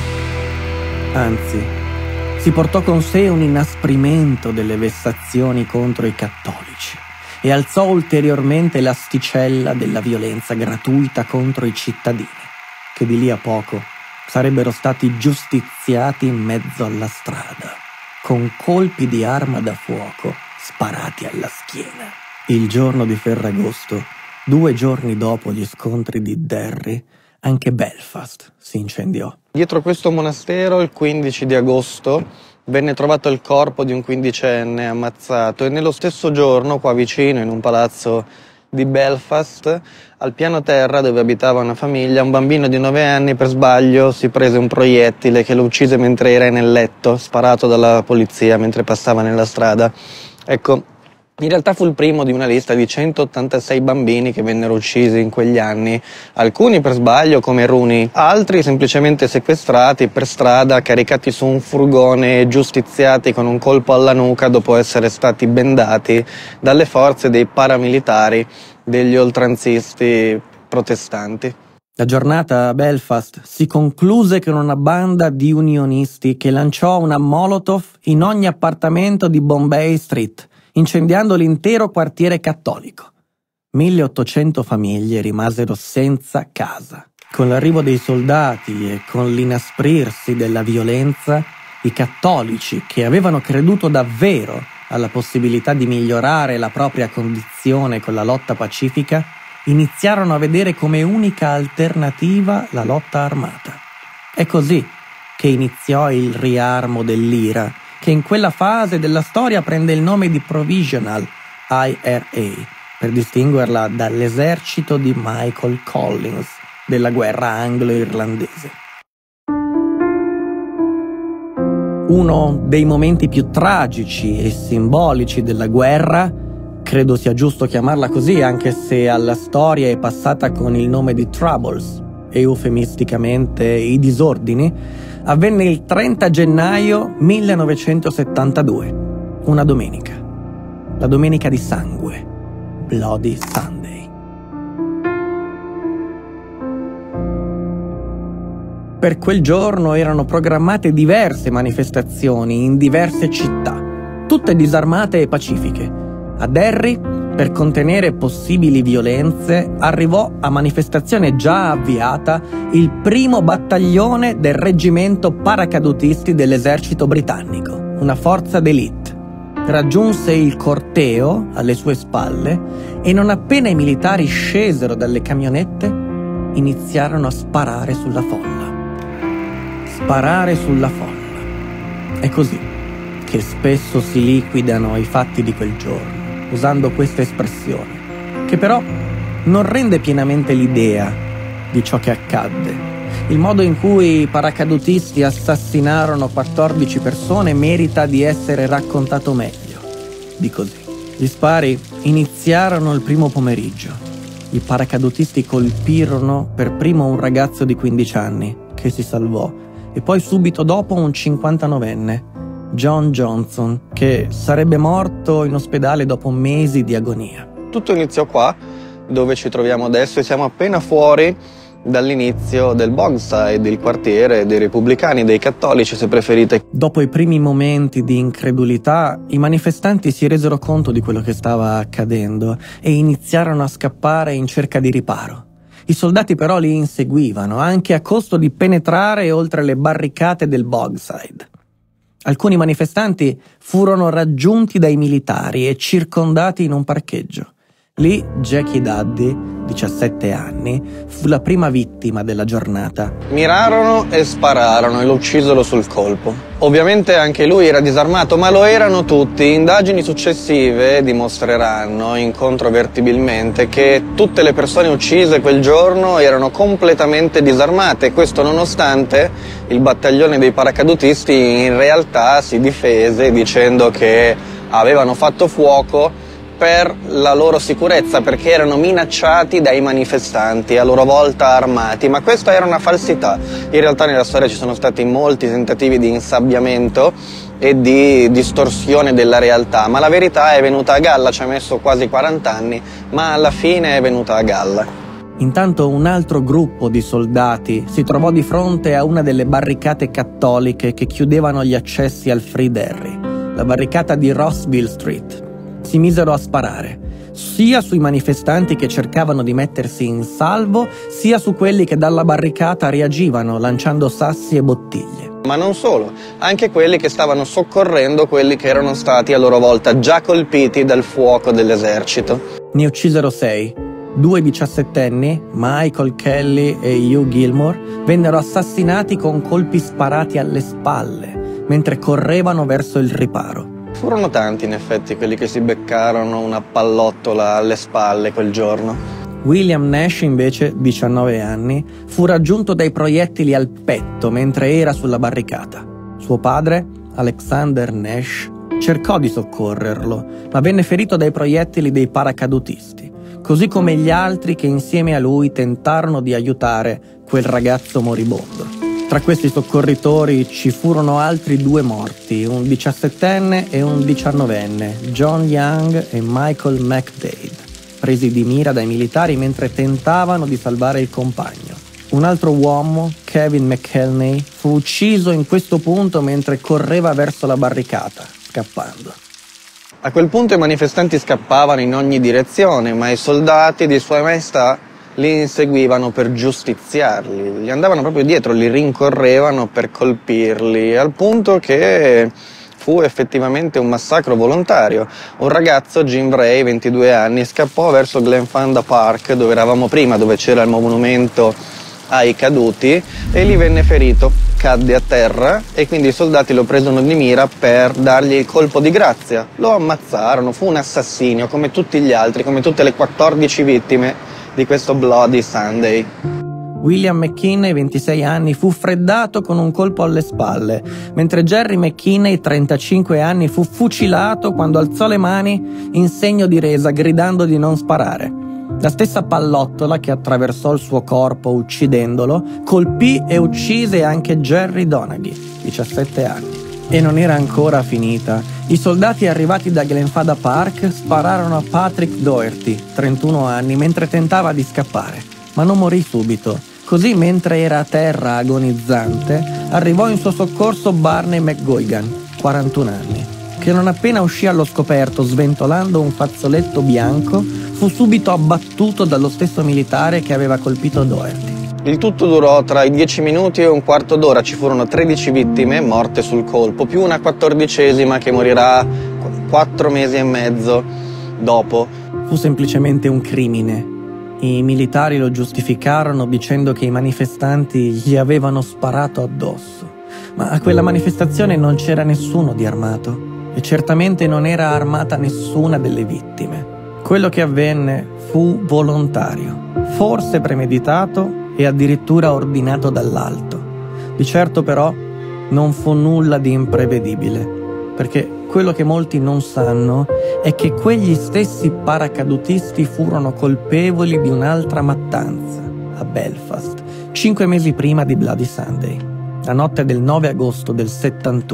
Anzi, si portò con sé un inasprimento delle vessazioni contro i cattolici e alzò ulteriormente l'asticella della violenza gratuita contro i cittadini, che di lì a poco sarebbero stati giustiziati in mezzo alla strada, con colpi di arma da fuoco sparati alla schiena. Il giorno di Ferragosto, due giorni dopo gli scontri di Derry, anche Belfast si incendiò. Dietro questo monastero, il quindici di agosto, venne trovato il corpo di un quindicenne ammazzato e nello stesso giorno, qua vicino, in un palazzo di Belfast, al piano terra dove abitava una famiglia, un bambino di nove anni per sbaglio si prese un proiettile che lo uccise mentre era nel letto, sparato dalla polizia mentre passava nella strada. Ecco, in realtà fu il primo di una lista di centottantasei bambini che vennero uccisi in quegli anni, alcuni per sbaglio come Rooney, altri semplicemente sequestrati per strada, caricati su un furgone e giustiziati con un colpo alla nuca dopo essere stati bendati dalle forze dei paramilitari degli oltranzisti protestanti. La giornata a Belfast si concluse con una banda di unionisti che lanciò una Molotov in ogni appartamento di Bombay Street, incendiando l'intero quartiere cattolico. milleottocento famiglie rimasero senza casa. Con l'arrivo dei soldati e con l'inasprirsi della violenza, i cattolici, che avevano creduto davvero alla possibilità di migliorare la propria condizione con la lotta pacifica, iniziarono a vedere come unica alternativa la lotta armata. È così che iniziò il riarmo dell'I R A, che in quella fase della storia prende il nome di Provisional I R A, per distinguerla dall'esercito di Michael Collins della guerra anglo-irlandese. Uno dei momenti più tragici e simbolici della guerra, credo sia giusto chiamarla così anche se alla storia è passata con il nome di Troubles, eufemisticamente i disordini, avvenne il trenta gennaio millenovecentosettantadue, una domenica, la domenica di sangue, Bloody Sunday. Per quel giorno erano programmate diverse manifestazioni in diverse città, tutte disarmate e pacifiche. A Derry, per contenere possibili violenze, arrivò a manifestazione già avviata il primo battaglione del reggimento paracadutisti dell'esercito britannico, una forza d'élite. Raggiunse il corteo alle sue spalle e non appena i militari scesero dalle camionette, iniziarono a sparare sulla folla. Sparare sulla folla. È così che spesso si liquidano i fatti di quel giorno, usando questa espressione, che però non rende pienamente l'idea di ciò che accadde. Il modo in cui i paracadutisti assassinarono quattordici persone merita di essere raccontato meglio di così. Gli spari iniziarono il primo pomeriggio. I paracadutisti colpirono per primo un ragazzo di quindici anni, che si salvò, e poi subito dopo un cinquantanovenne, John Johnson, che sarebbe morto in ospedale dopo mesi di agonia. Tutto iniziò qua, dove ci troviamo adesso, e siamo appena fuori dall'inizio del Bogside, il quartiere dei repubblicani, dei cattolici se preferite. Dopo i primi momenti di incredulità, i manifestanti si resero conto di quello che stava accadendo e iniziarono a scappare in cerca di riparo. I soldati però li inseguivano, anche a costo di penetrare oltre le barricate del Bogside. Alcuni manifestanti furono raggiunti dai militari e circondati in un parcheggio. Lì Jackie Duddy, diciassette anni, fu la prima vittima della giornata. Mirarono e spararono e lo uccisero sul colpo. Ovviamente anche lui era disarmato, ma lo erano tutti. Indagini successive dimostreranno incontrovertibilmente che tutte le persone uccise quel giorno erano completamente disarmate. Questo nonostante il battaglione dei paracadutisti in realtà si difese dicendo che avevano fatto fuoco per la loro sicurezza, perché erano minacciati dai manifestanti, a loro volta armati, ma questa era una falsità. In realtà nella storia ci sono stati molti tentativi di insabbiamento e di distorsione della realtà, ma la verità è venuta a galla, ci ha messo quasi quaranta anni, ma alla fine è venuta a galla. Intanto un altro gruppo di soldati si trovò di fronte a una delle barricate cattoliche che chiudevano gli accessi al Free Derry, la barricata di Rossville Street. Si misero a sparare, sia sui manifestanti che cercavano di mettersi in salvo, sia su quelli che dalla barricata reagivano lanciando sassi e bottiglie. Ma non solo, anche quelli che stavano soccorrendo quelli che erano stati a loro volta già colpiti dal fuoco dell'esercito. Ne uccisero sei. Due diciassettenni, Michael Kelly e Hugh Gilmore, vennero assassinati con colpi sparati alle spalle, mentre correvano verso il riparo. Furono tanti in effetti quelli che si beccarono una pallottola alle spalle quel giorno. William Nash invece, diciannove anni, fu raggiunto dai proiettili al petto mentre era sulla barricata. Suo padre, Alexander Nash, cercò di soccorrerlo, ma venne ferito dai proiettili dei paracadutisti, così come gli altri che insieme a lui tentarono di aiutare quel ragazzo moribondo. Tra questi soccorritori ci furono altri due morti, un diciassettenne e un diciannovenne, John Young e Michael McDade, presi di mira dai militari mentre tentavano di salvare il compagno. Un altro uomo, Kevin McElney, fu ucciso in questo punto mentre correva verso la barricata, scappando. A quel punto i manifestanti scappavano in ogni direzione, ma i soldati di Sua Maestà li inseguivano per giustiziarli, gli andavano proprio dietro, li rincorrevano per colpirli, al punto che fu effettivamente un massacro volontario. Un ragazzo, Jim Bray, ventidue anni, scappò verso Glenfanda Park, dove eravamo prima, dove c'era il monumento ai caduti, e lì venne ferito, cadde a terra e quindi i soldati lo presero di mira per dargli il colpo di grazia. Lo ammazzarono, fu un assassinio come tutti gli altri, come tutte le quattordici vittime di questo Bloody Sunday. William McKinney, ventisei anni, fu freddato con un colpo alle spalle, mentre Jerry McKinney, trentacinque anni, fu fucilato quando alzò le mani in segno di resa, gridando di non sparare. La stessa pallottola che attraversò il suo corpo uccidendolo colpì e uccise anche Jerry Donaghy, diciassette anni. E non era ancora finita. I soldati arrivati da Glenfada Park spararono a Patrick Doherty, trentuno anni, mentre tentava di scappare, ma non morì subito. Così, mentre era a terra agonizzante, arrivò in suo soccorso Barney McGuigan, quarantuno anni, che non appena uscì allo scoperto sventolando un fazzoletto bianco, fu subito abbattuto dallo stesso militare che aveva colpito Doherty. Il tutto durò tra i dieci minuti e un quarto d'ora, ci furono tredici vittime morte sul colpo, più una quattordicesima che morirà quattro mesi e mezzo dopo. Fu semplicemente un crimine. I militari lo giustificarono dicendo che i manifestanti gli avevano sparato addosso, ma a quella manifestazione non c'era nessuno di armato e certamente non era armata nessuna delle vittime. Quello che avvenne fu volontario, forse premeditato e addirittura ordinato dall'alto. Di certo però non fu nulla di imprevedibile, perché quello che molti non sanno è che quegli stessi paracadutisti furono colpevoli di un'altra mattanza a Belfast, cinque mesi prima di Bloody Sunday, la notte del nove agosto del settantuno.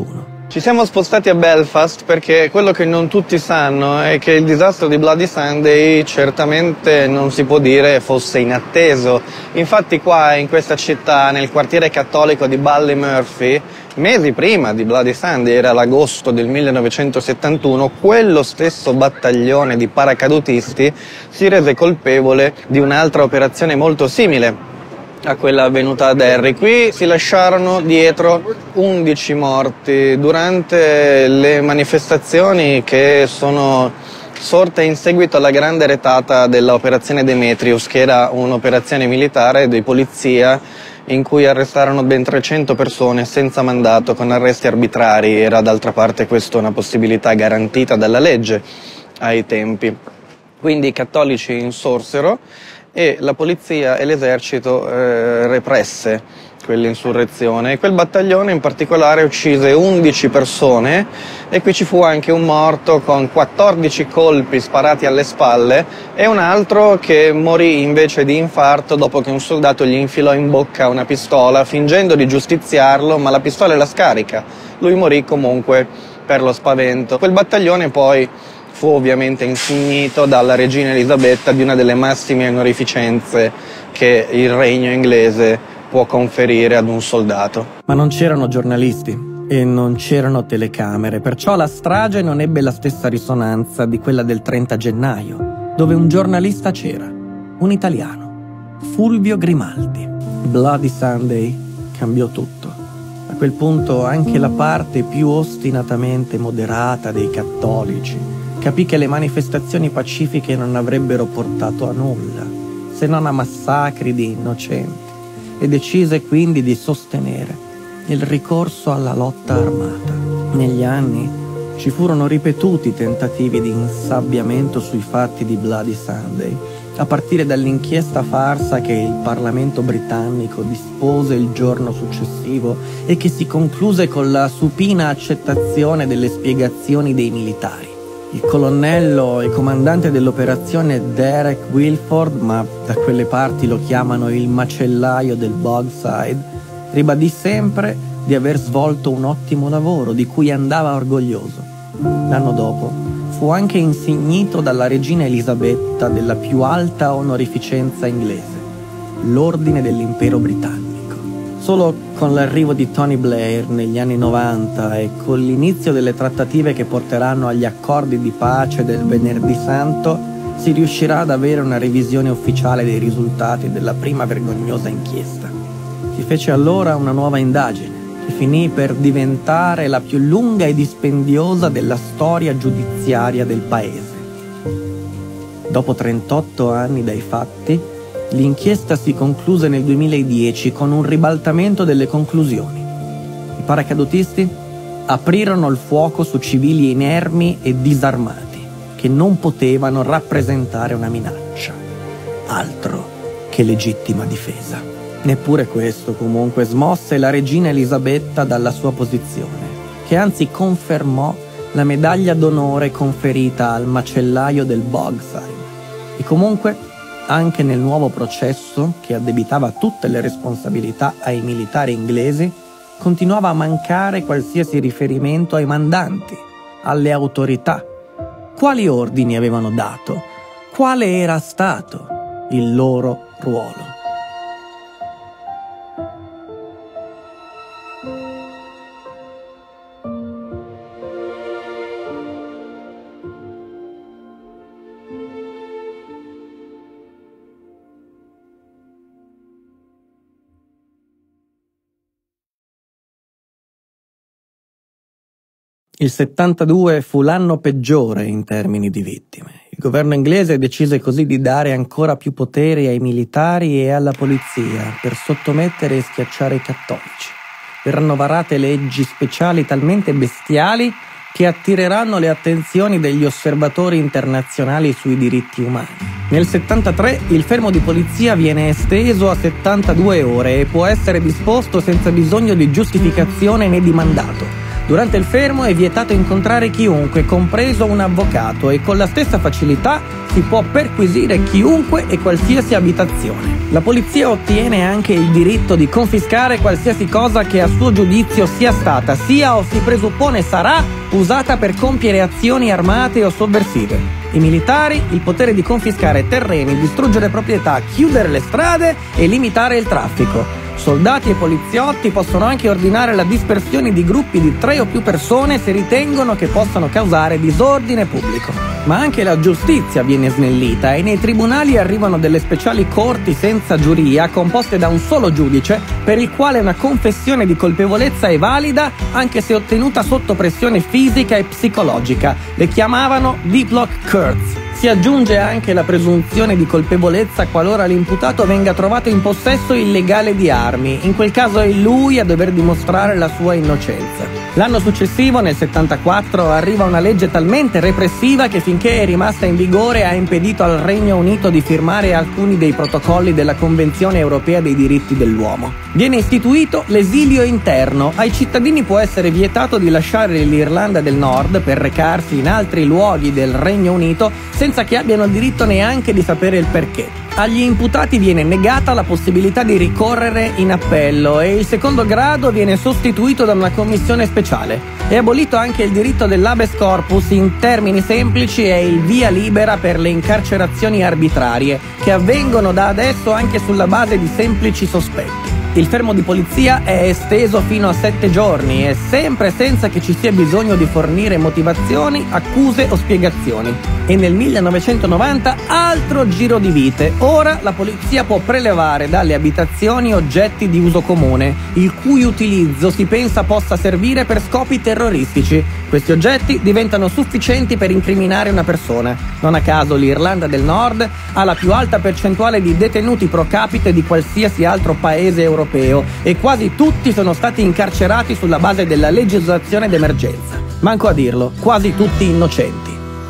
Ci siamo spostati a Belfast perché quello che non tutti sanno è che il disastro di Bloody Sunday certamente non si può dire fosse inatteso. Infatti qua in questa città, nel quartiere cattolico di Ballymurphy, mesi prima di Bloody Sunday, era l'agosto del millenovecentosettantuno, quello stesso battaglione di paracadutisti si rese colpevole di un'altra operazione molto simile a quella avvenuta a Derry. Qui si lasciarono dietro undici morti durante le manifestazioni che sono sorte in seguito alla grande retata dell'operazione Demetrius, che era un'operazione militare di polizia in cui arrestarono ben trecento persone senza mandato, con arresti arbitrari. Era d'altra parte questa una possibilità garantita dalla legge ai tempi. Quindi i cattolici insorsero e la polizia e l'esercito eh, represse quell'insurrezione, e quel battaglione in particolare uccise undici persone, e qui ci fu anche un morto con quattordici colpi sparati alle spalle e un altro che morì invece di infarto dopo che un soldato gli infilò in bocca una pistola fingendo di giustiziarlo, ma la pistola è la scarica. Lui morì comunque per lo spavento. Quel battaglione poi fu ovviamente insignito dalla regina Elisabetta di una delle massime onorificenze che il regno inglese può conferire ad un soldato. Ma non c'erano giornalisti e non c'erano telecamere, perciò la strage non ebbe la stessa risonanza di quella del trenta gennaio, dove un giornalista c'era, un italiano, Fulvio Grimaldi. Bloody Sunday cambiò tutto. A quel punto anche la parte più ostinatamente moderata dei cattolici capì che le manifestazioni pacifiche non avrebbero portato a nulla, se non a massacri di innocenti, e decise quindi di sostenere il ricorso alla lotta armata. Negli anni ci furono ripetuti tentativi di insabbiamento sui fatti di Bloody Sunday, a partire dall'inchiesta farsa che il Parlamento britannico dispose il giorno successivo e che si concluse con la supina accettazione delle spiegazioni dei militari. Il colonnello e comandante dell'operazione Derek Wilford, ma da quelle parti lo chiamano il macellaio del Bogside, ribadì sempre di aver svolto un ottimo lavoro di cui andava orgoglioso. L'anno dopo fu anche insignito dalla regina Elisabetta della più alta onorificenza inglese, l'Ordine dell'Impero Britannico. Solo con l'arrivo di Tony Blair negli anni novanta e con l'inizio delle trattative che porteranno agli accordi di pace del Venerdì Santo si riuscirà ad avere una revisione ufficiale dei risultati della prima vergognosa inchiesta. Si fece allora una nuova indagine che finì per diventare la più lunga e dispendiosa della storia giudiziaria del paese. Dopo trentotto anni dai fatti, l'inchiesta si concluse nel duemiladieci con un ribaltamento delle conclusioni. I paracadutisti aprirono il fuoco su civili inermi e disarmati che non potevano rappresentare una minaccia, altro che legittima difesa. Neppure questo comunque smosse la regina Elisabetta dalla sua posizione, che anzi confermò la medaglia d'onore conferita al macellaio del Bogside. E comunque anche nel nuovo processo, che addebitava tutte le responsabilità ai militari inglesi, continuava a mancare qualsiasi riferimento ai mandanti, alle autorità. Quali ordini avevano dato? Quale era stato il loro ruolo? Il settantadue fu l'anno peggiore in termini di vittime. Il governo inglese decise così di dare ancora più poteri ai militari e alla polizia per sottomettere e schiacciare i cattolici. Verranno varate leggi speciali talmente bestiali che attireranno le attenzioni degli osservatori internazionali sui diritti umani. Nel settantatré il fermo di polizia viene esteso a settantadue ore e può essere disposto senza bisogno di giustificazione né di mandato. Durante il fermo è vietato incontrare chiunque, compreso un avvocato, e con la stessa facilità si può perquisire chiunque e qualsiasi abitazione. La polizia ottiene anche il diritto di confiscare qualsiasi cosa che a suo giudizio sia stata, sia o si presuppone sarà, usata per compiere azioni armate o sovversive. I militari il potere di confiscare terreni, distruggere proprietà, chiudere le strade e limitare il traffico. Soldati e poliziotti possono anche ordinare la dispersione di gruppi di tre o più persone se ritengono che possano causare disordine pubblico. Ma anche la giustizia viene snellita e nei tribunali arrivano delle speciali corti senza giuria composte da un solo giudice, per il quale una confessione di colpevolezza è valida anche se ottenuta sotto pressione fisica e psicologica. Le chiamavano deep lock courts. Si aggiunge anche la presunzione di colpevolezza qualora l'imputato venga trovato in possesso illegale di armi. In quel caso è lui a dover dimostrare la sua innocenza. L'anno successivo, nel settantaquattro, arriva una legge talmente repressiva che finché è rimasta in vigore ha impedito al Regno Unito di firmare alcuni dei protocolli della Convenzione Europea dei diritti dell'uomo. Viene istituito l'esilio interno. Ai cittadini può essere vietato di lasciare l'Irlanda del Nord per recarsi in altri luoghi del Regno Unito senza che abbiano il diritto neanche di sapere il perché. Agli imputati viene negata la possibilità di ricorrere in appello e il secondo grado viene sostituito da una commissione speciale. È abolito anche il diritto dell'habeas corpus, in termini semplici è il via libera per le incarcerazioni arbitrarie, che avvengono da adesso anche sulla base di semplici sospetti. Il fermo di polizia è esteso fino a sette giorni e sempre senza che ci sia bisogno di fornire motivazioni, accuse o spiegazioni. E nel millenovecentonovanta altro giro di vite. Ora la polizia può prelevare dalle abitazioni oggetti di uso comune, il cui utilizzo si pensa possa servire per scopi terroristici. Questi oggetti diventano sufficienti per incriminare una persona. Non a caso l'Irlanda del Nord ha la più alta percentuale di detenuti pro capite di qualsiasi altro paese europeo e quasi tutti sono stati incarcerati sulla base della legislazione d'emergenza. Manco a dirlo, quasi tutti innocenti.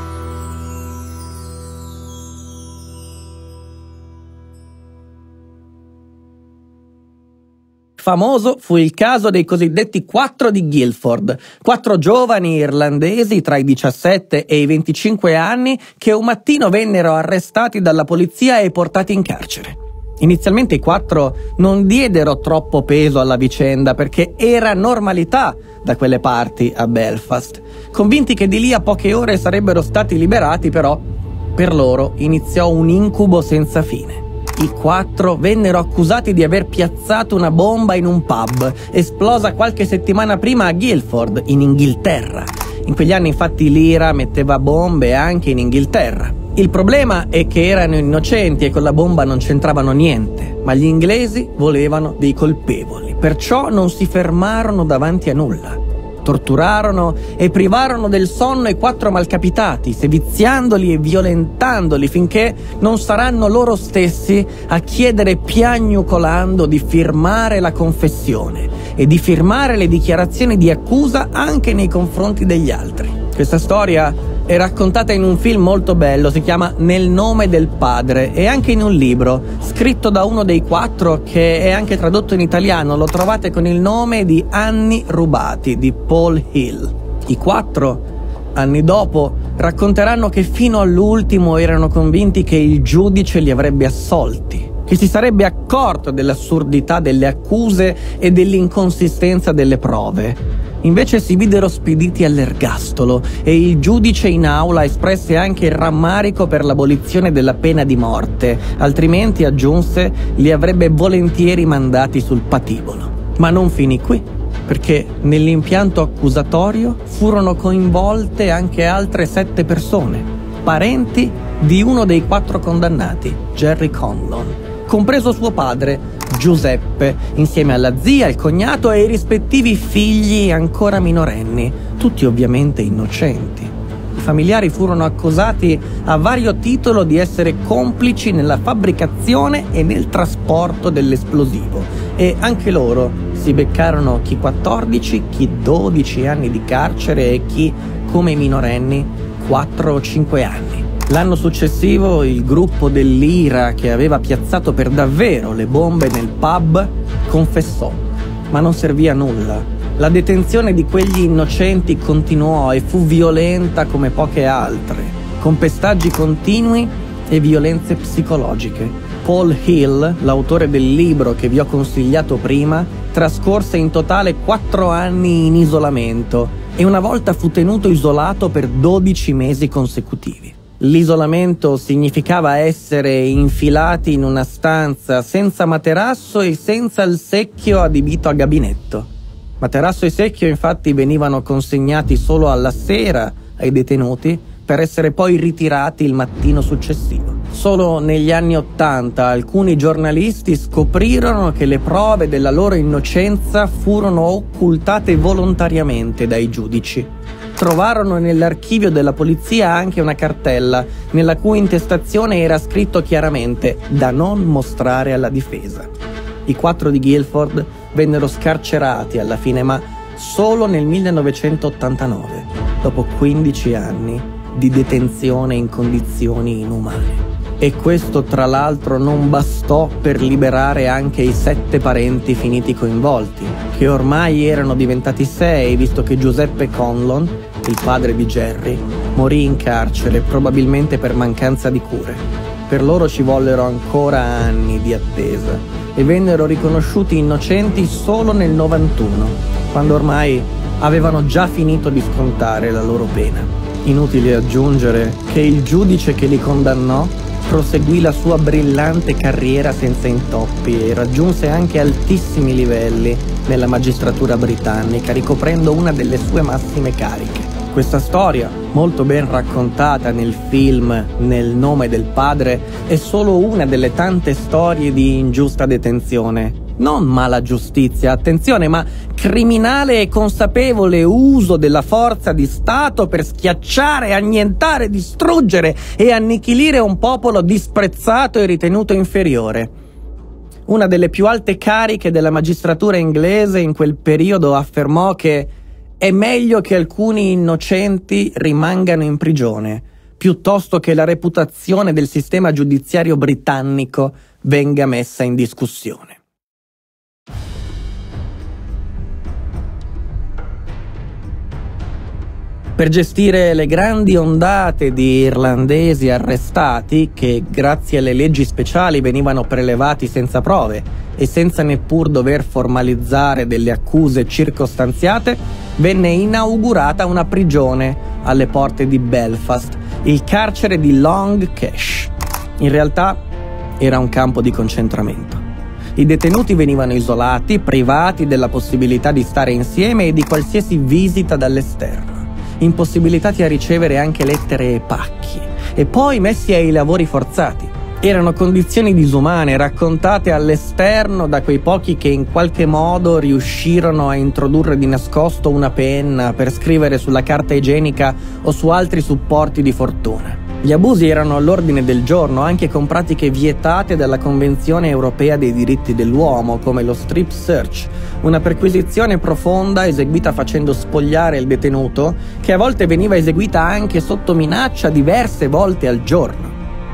Famoso fu il caso dei cosiddetti quattro di Guildford, quattro giovani irlandesi tra i diciassette e i venticinque anni che un mattino vennero arrestati dalla polizia e portati in carcere. Inizialmente i quattro non diedero troppo peso alla vicenda perché era normalità da quelle parti a Belfast. Convinti che di lì a poche ore sarebbero stati liberati, però, per loro iniziò un incubo senza fine. I quattro vennero accusati di aver piazzato una bomba in un pub, esplosa qualche settimana prima a Guildford, in Inghilterra. In quegli anni infatti l'Ira metteva bombe anche in Inghilterra. Il problema è che erano innocenti e con la bomba non c'entravano niente, ma gli inglesi volevano dei colpevoli, perciò non si fermarono davanti a nulla. Torturarono e privarono del sonno i quattro malcapitati, seviziandoli e violentandoli finché non saranno loro stessi a chiedere piagnucolando di firmare la confessione e di firmare le dichiarazioni di accusa anche nei confronti degli altri. Questa storia è raccontata in un film molto bello, si chiama Nel nome del padre, e anche in un libro scritto da uno dei quattro che è anche tradotto in italiano. Lo trovate con il nome di Anni rubati di Paul Hill. I quattro, anni dopo, racconteranno che fino all'ultimo erano convinti che il giudice li avrebbe assolti, che si sarebbe accorto dell'assurdità delle accuse e dell'inconsistenza delle prove. Invece si videro spediti all'ergastolo e il giudice in aula espresse anche il rammarico per l'abolizione della pena di morte, altrimenti, aggiunse, li avrebbe volentieri mandati sul patibolo. Ma non finì qui, perché nell'impianto accusatorio furono coinvolte anche altre sette persone, parenti di uno dei quattro condannati, Gerry Conlon, compreso suo padre, Giuseppe, insieme alla zia, il cognato e i rispettivi figli ancora minorenni, tutti ovviamente innocenti. I familiari furono accusati a vario titolo di essere complici nella fabbricazione e nel trasporto dell'esplosivo e anche loro si beccarono chi quattordici, chi dodici anni di carcere e chi, come i minorenni, quattro o cinque anni. L'anno successivo il gruppo dell'Ira, che aveva piazzato per davvero le bombe nel pub, confessò, ma non servì a nulla. La detenzione di quegli innocenti continuò e fu violenta come poche altre, con pestaggi continui e violenze psicologiche. Paul Hill, l'autore del libro che vi ho consigliato prima, trascorse in totale quattro anni in isolamento e una volta fu tenuto isolato per dodici mesi consecutivi. L'isolamento significava essere infilati in una stanza senza materasso e senza il secchio adibito a gabinetto. Materasso e secchio infatti venivano consegnati solo alla sera ai detenuti per essere poi ritirati il mattino successivo. Solo negli anni Ottanta alcuni giornalisti scoprirono che le prove della loro innocenza furono occultate volontariamente dai giudici. Trovarono nell'archivio della polizia anche una cartella nella cui intestazione era scritto chiaramente da non mostrare alla difesa. I quattro di Guilford vennero scarcerati alla fine, ma solo nel millenovecentottantanove, dopo quindici anni di detenzione in condizioni inumane. E questo tra l'altro non bastò per liberare anche i sette parenti finiti coinvolti, che ormai erano diventati sei, visto che Giuseppe Conlon, il padre di Jerry, morì in carcere probabilmente per mancanza di cure. Per loro ci vollero ancora anni di attesa e vennero riconosciuti innocenti solo nel novantuno, quando ormai avevano già finito di scontare la loro pena. Inutile aggiungere che il giudice che li condannò proseguì la sua brillante carriera senza intoppi e raggiunse anche altissimi livelli nella magistratura britannica, ricoprendo una delle sue massime cariche. Questa storia, molto ben raccontata nel film Nel nome del padre, è solo una delle tante storie di ingiusta detenzione. Non mala giustizia, attenzione, ma criminale e consapevole uso della forza di Stato per schiacciare, annientare, distruggere e annichilire un popolo disprezzato e ritenuto inferiore. Una delle più alte cariche della magistratura inglese in quel periodo affermò che è meglio che alcuni innocenti rimangano in prigione, piuttosto che la reputazione del sistema giudiziario britannico venga messa in discussione. Per gestire le grandi ondate di irlandesi arrestati, che grazie alle leggi speciali venivano prelevati senza prove e senza neppur dover formalizzare delle accuse circostanziate, venne inaugurata una prigione alle porte di Belfast, il carcere di Long Kesh. In realtà era un campo di concentramento. I detenuti venivano isolati, privati della possibilità di stare insieme e di qualsiasi visita dall'esterno, impossibilitati a ricevere anche lettere e pacchi, e poi messi ai lavori forzati. Erano condizioni disumane raccontate all'esterno da quei pochi che in qualche modo riuscirono a introdurre di nascosto una penna per scrivere sulla carta igienica o su altri supporti di fortuna. Gli abusi erano all'ordine del giorno, anche con pratiche vietate dalla Convenzione Europea dei Diritti dell'Uomo, come lo strip search, una perquisizione profonda eseguita facendo spogliare il detenuto, che a volte veniva eseguita anche sotto minaccia diverse volte al giorno.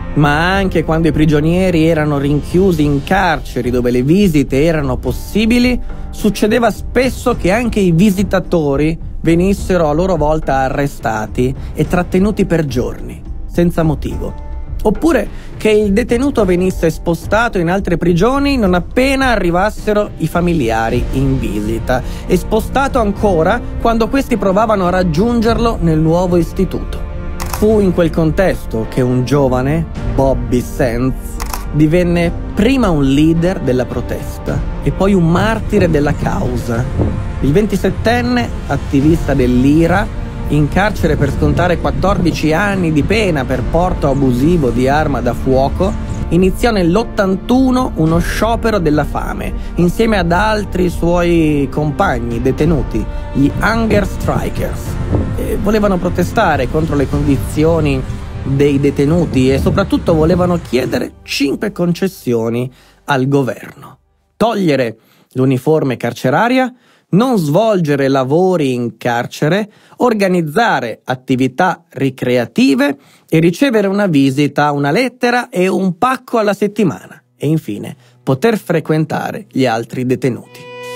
Ma anche quando i prigionieri erano rinchiusi in carceri dove le visite erano possibili, succedeva spesso che anche i visitatori venissero a loro volta arrestati e trattenuti per giorni, senza motivo. Oppure che il detenuto venisse spostato in altre prigioni non appena arrivassero i familiari in visita, e spostato ancora quando questi provavano a raggiungerlo nel nuovo istituto. Fu in quel contesto che un giovane, Bobby Sands, divenne prima un leader della protesta e poi un martire della causa. Il ventisettenne, attivista dell'I R A, in carcere per scontare quattordici anni di pena per porto abusivo di arma da fuoco, iniziò nell'ottantuno uno sciopero della fame, insieme ad altri suoi compagni detenuti, gli Hunger Strikers. E volevano protestare contro le condizioni dei detenuti e soprattutto volevano chiedere cinque concessioni al governo: togliere l'uniforme carceraria, non svolgere lavori in carcere, organizzare attività ricreative e ricevere una visita, una lettera e un pacco alla settimana, e infine poter frequentare gli altri detenuti.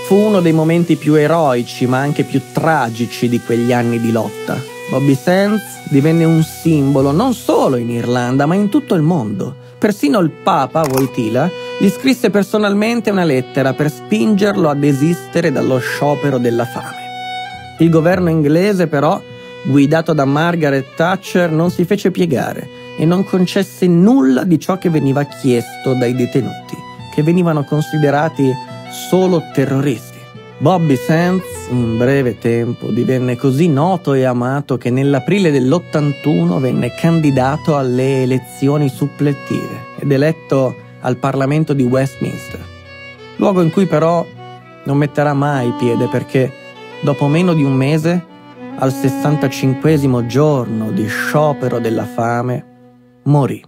Fu uno dei momenti più eroici ma anche più tragici di quegli anni di lotta. Bobby Sands divenne un simbolo non solo in Irlanda ma in tutto il mondo. Persino il Papa, Wojtyla, gli scrisse personalmente una lettera per spingerlo a desistere dallo sciopero della fame. Il governo inglese però, guidato da Margaret Thatcher, non si fece piegare e non concesse nulla di ciò che veniva chiesto dai detenuti, che venivano considerati solo terroristi. Bobby Sands, in breve tempo, divenne così noto e amato che nell'aprile dell'ottantuno venne candidato alle elezioni suppletive ed eletto al Parlamento di Westminster, luogo in cui però non metterà mai piede perché, dopo meno di un mese, al sessantacinquesimo giorno di sciopero della fame, morì.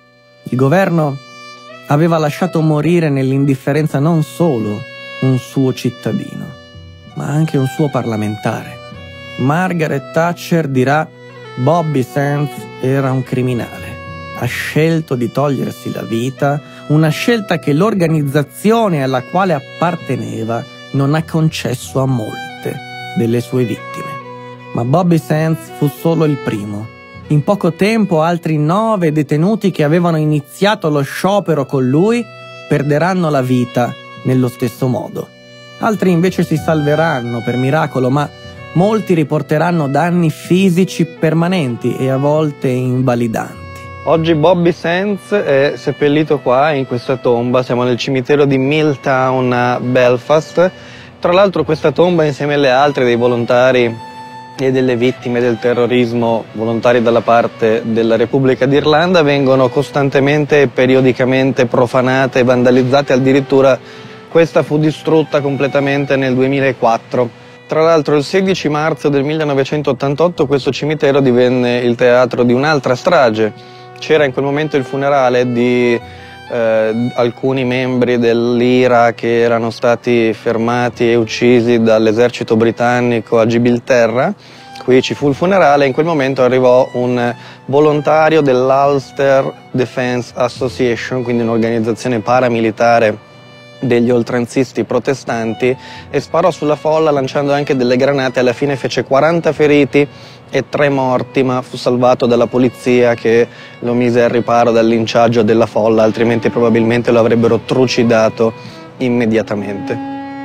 Il governo aveva lasciato morire nell'indifferenza non solo un suo cittadino, ma anche un suo parlamentare. Margaret Thatcher dirà: Bobby Sands era un criminale. Ha scelto di togliersi la vita, una scelta che l'organizzazione alla quale apparteneva non ha concesso a molte delle sue vittime. Ma Bobby Sands fu solo il primo. In poco tempo altri nove detenuti che avevano iniziato lo sciopero con lui perderanno la vita nello stesso modo. Altri invece si salveranno per miracolo, ma molti riporteranno danni fisici permanenti e a volte invalidanti. Oggi Bobby Sands è seppellito qua in questa tomba, siamo nel cimitero di Milltown a Belfast. Tra l'altro questa tomba, insieme alle altre dei volontari e delle vittime del terrorismo, volontari dalla parte della Repubblica d'Irlanda, vengono costantemente e periodicamente profanate e vandalizzate. Addirittura questa fu distrutta completamente nel duemilaquattro. Tra l'altro il sedici marzo del millenovecentottantotto questo cimitero divenne il teatro di un'altra strage. C'era in quel momento il funerale di eh, alcuni membri dell'I R A che erano stati fermati e uccisi dall'esercito britannico a Gibilterra. Qui ci fu il funerale e in quel momento arrivò un volontario dell'Ulster Defence Association, quindi un'organizzazione paramilitare degli oltranzisti protestanti, e sparò sulla folla lanciando anche delle granate. Alla fine fece quaranta feriti e tre morti, ma fu salvato dalla polizia che lo mise al riparo dal linciaggio della folla, altrimenti probabilmente lo avrebbero trucidato immediatamente.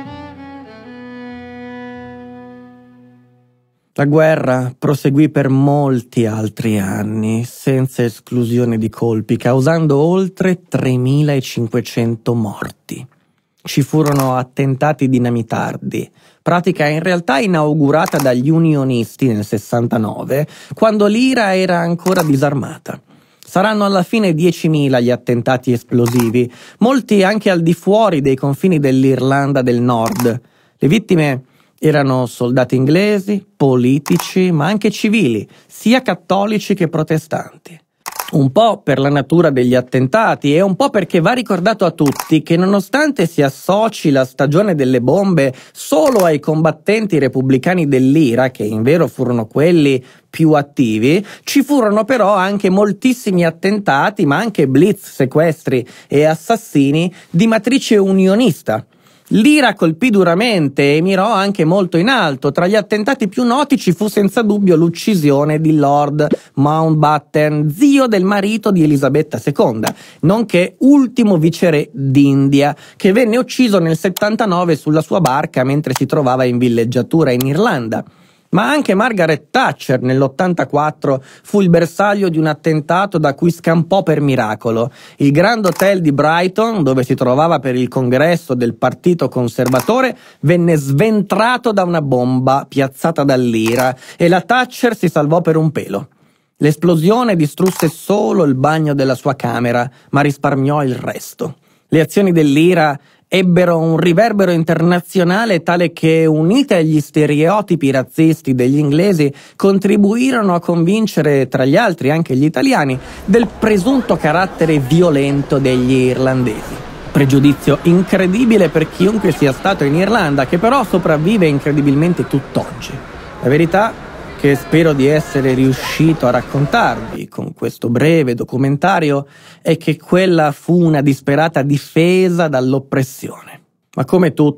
La guerra proseguì per molti altri anni, senza esclusione di colpi, causando oltre tremilacinquecento morti. Ci furono attentati dinamitardi, pratica in realtà inaugurata dagli unionisti nel sessantanove, quando l'I R A era ancora disarmata. Saranno alla fine diecimila gli attentati esplosivi, molti anche al di fuori dei confini dell'Irlanda del Nord. Le vittime erano soldati inglesi, politici, ma anche civili, sia cattolici che protestanti. Un po' per la natura degli attentati e un po' perché va ricordato a tutti che nonostante si associ la stagione delle bombe solo ai combattenti repubblicani dell'I R A, che in vero furono quelli più attivi, ci furono però anche moltissimi attentati, ma anche blitz, sequestri e assassini di matrice unionista. L'I R A colpì duramente e mirò anche molto in alto. Tra gli attentati più noti ci fu senza dubbio l'uccisione di Lord Mountbatten, zio del marito di Elisabetta seconda, nonché ultimo viceré d'India, che venne ucciso nel settantanove sulla sua barca mentre si trovava in villeggiatura in Irlanda. Ma anche Margaret Thatcher nell'ottantaquattro fu il bersaglio di un attentato da cui scampò per miracolo. Il Grand Hotel di Brighton, dove si trovava per il congresso del Partito Conservatore, venne sventrato da una bomba piazzata dall'I R A e la Thatcher si salvò per un pelo. L'esplosione distrusse solo il bagno della sua camera, ma risparmiò il resto. Le azioni dell'I R A ebbero un riverbero internazionale tale che, unite agli stereotipi razzisti degli inglesi, contribuirono a convincere, tra gli altri anche gli italiani, del presunto carattere violento degli irlandesi. Pregiudizio incredibile per chiunque sia stato in Irlanda, che però sopravvive incredibilmente tutt'oggi. La verità, che spero di essere riuscito a raccontarvi con questo breve documentario, è che quella fu una disperata difesa dall'oppressione. Ma come tutto,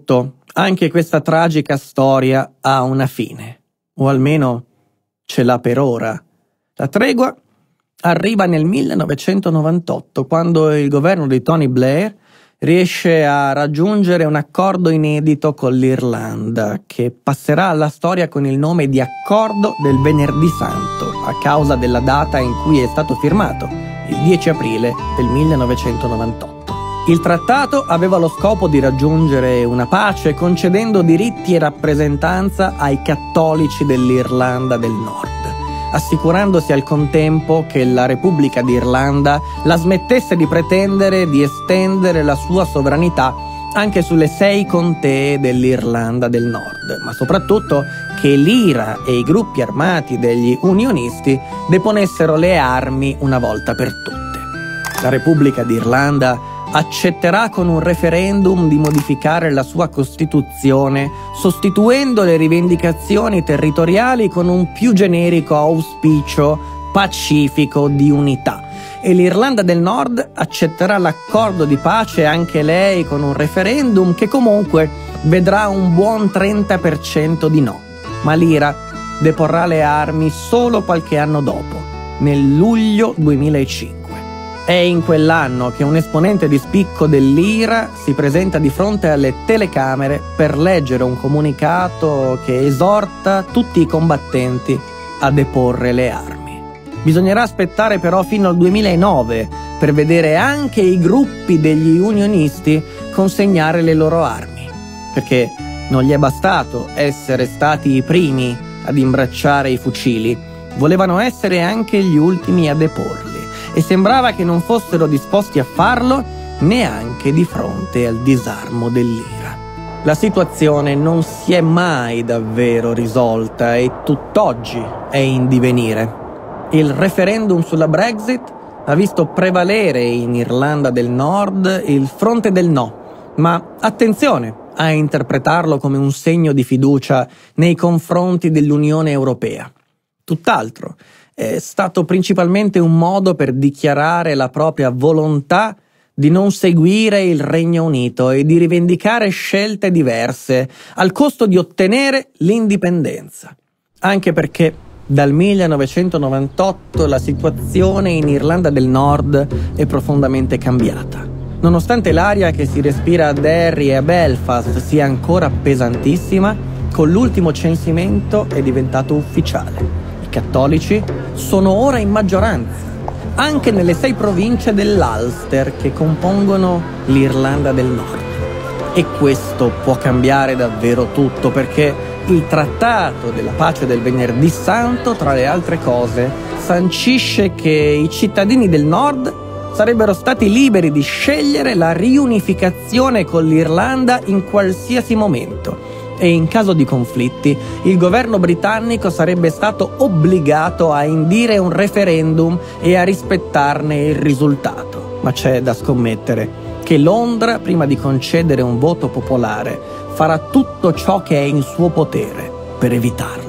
Anche questa tragica storia ha una fine, o almeno ce l'ha per ora. La tregua arriva nel millenovecentonovantotto, quando il governo di Tony Blair riesce a raggiungere un accordo inedito con l'Irlanda, che passerà alla storia con il nome di Accordo del Venerdì Santo, a causa della data in cui è stato firmato, il dieci aprile del millenovecentonovantotto. Il trattato aveva lo scopo di raggiungere una pace concedendo diritti e rappresentanza ai cattolici dell'Irlanda del Nord, assicurandosi al contempo che la Repubblica d'Irlanda la smettesse di pretendere di estendere la sua sovranità anche sulle sei contee dell'Irlanda del Nord, ma soprattutto che l'I R A e i gruppi armati degli unionisti deponessero le armi una volta per tutte. La Repubblica d'Irlanda accetterà con un referendum di modificare la sua Costituzione, sostituendo le rivendicazioni territoriali con un più generico auspicio pacifico di unità. E l'Irlanda del Nord accetterà l'accordo di pace anche lei con un referendum che comunque vedrà un buon trenta per cento di no. Ma l'I R A deporrà le armi solo qualche anno dopo, nel luglio duemilacinque. È in quell'anno che un esponente di spicco dell'I R A si presenta di fronte alle telecamere per leggere un comunicato che esorta tutti i combattenti a deporre le armi. Bisognerà aspettare però fino al duemilanove per vedere anche i gruppi degli unionisti consegnare le loro armi, perché non gli è bastato essere stati i primi ad imbracciare i fucili, volevano essere anche gli ultimi a deporli. E sembrava che non fossero disposti a farlo neanche di fronte al disarmo dell'I R A. La situazione non si è mai davvero risolta e tutt'oggi è in divenire. Il referendum sulla Brexit ha visto prevalere in Irlanda del Nord il fronte del no, ma attenzione a interpretarlo come un segno di fiducia nei confronti dell'Unione Europea. Tutt'altro. È stato principalmente un modo per dichiarare la propria volontà di non seguire il Regno Unito e di rivendicare scelte diverse, al costo di ottenere l'indipendenza. Anche perché dal millenovecentonovantotto la situazione in Irlanda del Nord è profondamente cambiata. Nonostante l'aria che si respira a Derry e a Belfast sia ancora pesantissima, con l'ultimo censimento è diventato ufficiale. Cattolici sono ora in maggioranza, anche nelle sei province dell'Ulster che compongono l'Irlanda del Nord. E questo può cambiare davvero tutto, perché il Trattato della Pace del Venerdì Santo, tra le altre cose, sancisce che i cittadini del Nord sarebbero stati liberi di scegliere la riunificazione con l'Irlanda in qualsiasi momento. E in caso di conflitti, il governo britannico sarebbe stato obbligato a indire un referendum e a rispettarne il risultato. Ma c'è da scommettere che Londra, prima di concedere un voto popolare, farà tutto ciò che è in suo potere per evitarlo.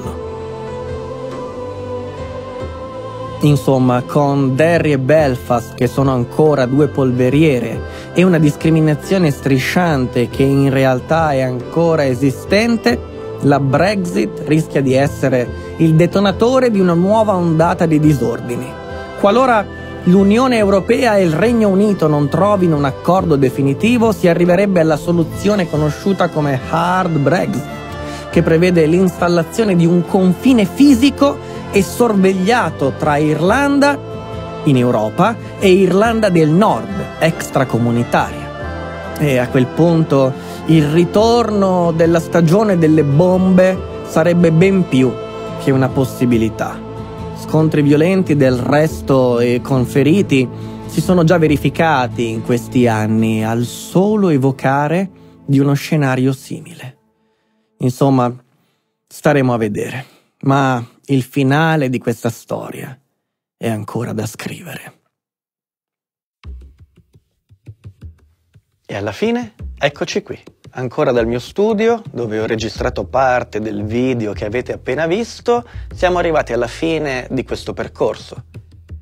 Insomma, con Derry e Belfast, che sono ancora due polveriere, e una discriminazione strisciante che in realtà è ancora esistente, la Brexit rischia di essere il detonatore di una nuova ondata di disordini. Qualora l'Unione Europea e il Regno Unito non trovino un accordo definitivo, si arriverebbe alla soluzione conosciuta come Hard Brexit, che prevede l'installazione di un confine fisico e sorvegliato tra Irlanda, in Europa, e Irlanda del Nord, extracomunitaria. E a quel punto il ritorno della stagione delle bombe sarebbe ben più che una possibilità. Scontri violenti del resto e con feriti si sono già verificati in questi anni al solo evocare di uno scenario simile. Insomma, staremo a vedere, ma il finale di questa storia è ancora da scrivere. E alla fine, eccoci qui, ancora dal mio studio, dove ho registrato parte del video che avete appena visto. Siamo arrivati alla fine di questo percorso.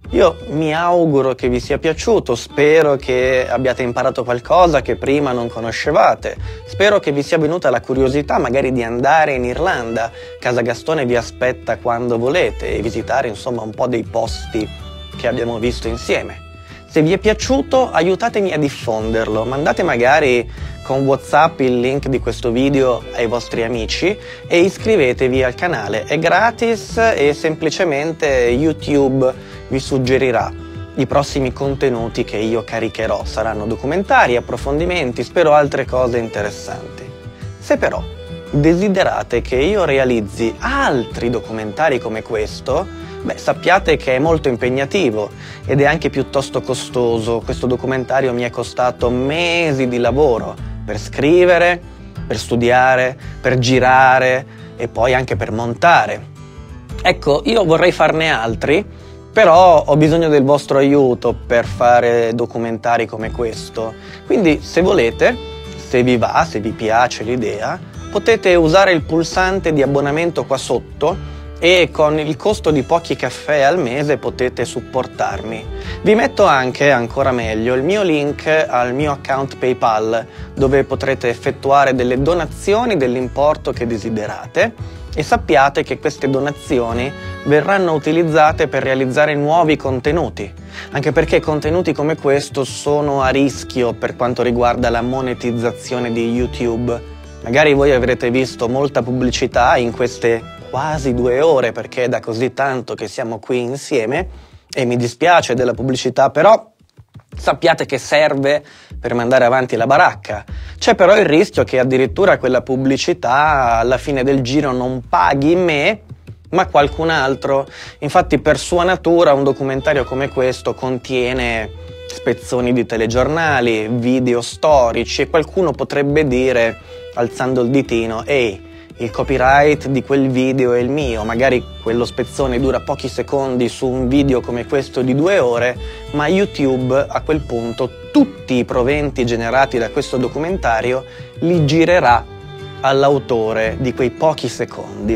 Io mi auguro che vi sia piaciuto, spero che abbiate imparato qualcosa che prima non conoscevate, spero che vi sia venuta la curiosità magari di andare in Irlanda. Casa Gastone vi aspetta quando volete e visitare insomma un po' dei posti che abbiamo visto insieme. Se vi è piaciuto aiutatemi a diffonderlo, mandate magari con WhatsApp il link di questo video ai vostri amici e iscrivetevi al canale, è gratis e semplicemente YouTube vi suggerirà i prossimi contenuti che io caricherò, saranno documentari, approfondimenti, spero altre cose interessanti. Se però desiderate che io realizzi altri documentari come questo, beh, sappiate che è molto impegnativo ed è anche piuttosto costoso. Questo documentario mi è costato mesi di lavoro per scrivere, per studiare, per girare e poi anche per montare. Ecco, io vorrei farne altri, però ho bisogno del vostro aiuto per fare documentari come questo. Quindi se volete, se vi va, se vi piace l'idea, potete usare il pulsante di abbonamento qua sotto e con il costo di pochi caffè al mese potete supportarmi. Vi metto anche, ancora meglio, il mio link al mio account PayPal, dove potrete effettuare delle donazioni dell'importo che desiderate e sappiate che queste donazioni verranno utilizzate per realizzare nuovi contenuti, anche perché contenuti come questo sono a rischio per quanto riguarda la monetizzazione di YouTube. Magari voi avrete visto molta pubblicità in queste quasi due ore perché è da così tanto che siamo qui insieme e mi dispiace della pubblicità, però sappiate che serve per mandare avanti la baracca. C'è però il rischio che addirittura quella pubblicità alla fine del giro non paghi me ma qualcun altro. Infatti per sua natura un documentario come questo contiene spezzoni di telegiornali, video storici e qualcuno potrebbe dire alzando il ditino: ehi, il copyright di quel video è il mio, magari quello spezzone dura pochi secondi su un video come questo di due ore, ma YouTube a quel punto tutti i proventi generati da questo documentario li girerà all'autore di quei pochi secondi.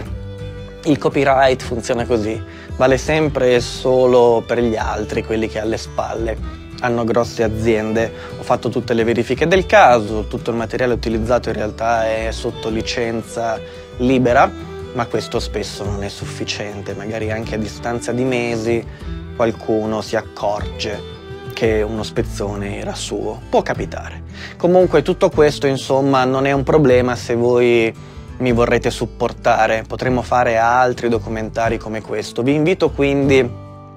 Il copyright funziona così, vale sempre e solo per gli altri, quelli che alle spalle hanno grosse aziende. Ho fatto tutte le verifiche del caso, tutto il materiale utilizzato in realtà è sotto licenza libera, ma questo spesso non è sufficiente, magari anche a distanza di mesi qualcuno si accorge che uno spezzone era suo, può capitare. Comunque tutto questo insomma non è un problema se voi mi vorrete supportare, potremo fare altri documentari come questo. Vi invito quindi,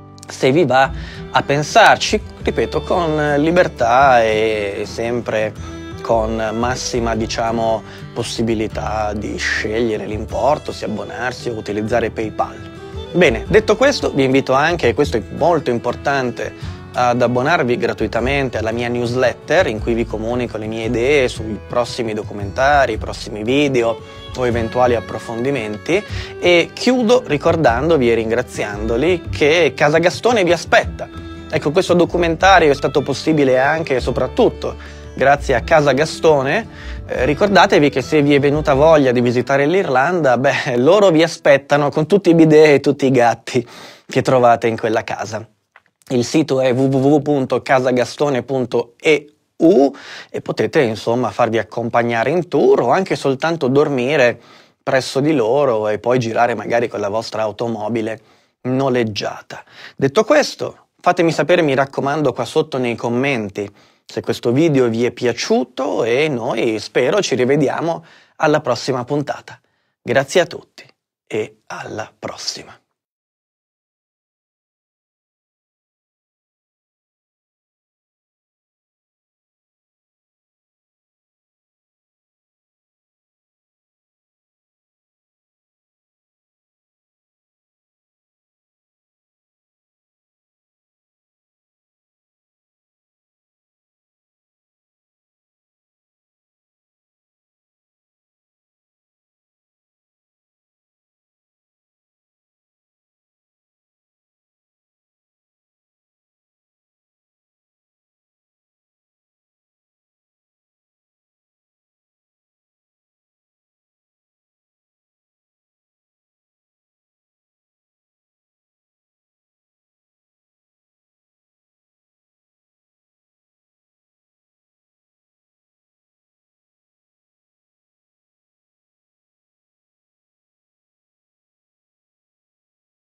se vi va, a pensarci, ripeto, con libertà e sempre con massima, diciamo, possibilità di scegliere l'importo, se abbonarsi o utilizzare PayPal. Bene, detto questo, vi invito anche, e questo è molto importante, ad abbonarvi gratuitamente alla mia newsletter in cui vi comunico le mie idee sui prossimi documentari, i prossimi video o eventuali approfondimenti, e chiudo ricordandovi e ringraziandoli che Casa Gastone vi aspetta. Ecco, questo documentario è stato possibile anche e soprattutto grazie a Casa Gastone. Eh, ricordatevi che se vi è venuta voglia di visitare l'Irlanda, beh, loro vi aspettano con tutti i bidet e tutti i gatti che trovate in quella casa. Il sito è w w w punto casagastone punto e u e potete insomma farvi accompagnare in tour o anche soltanto dormire presso di loro e poi girare magari con la vostra automobile noleggiata. Detto questo, fatemi sapere, mi raccomando, qua sotto nei commenti se questo video vi è piaciuto e noi spero ci rivediamo alla prossima puntata. Grazie a tutti e alla prossima.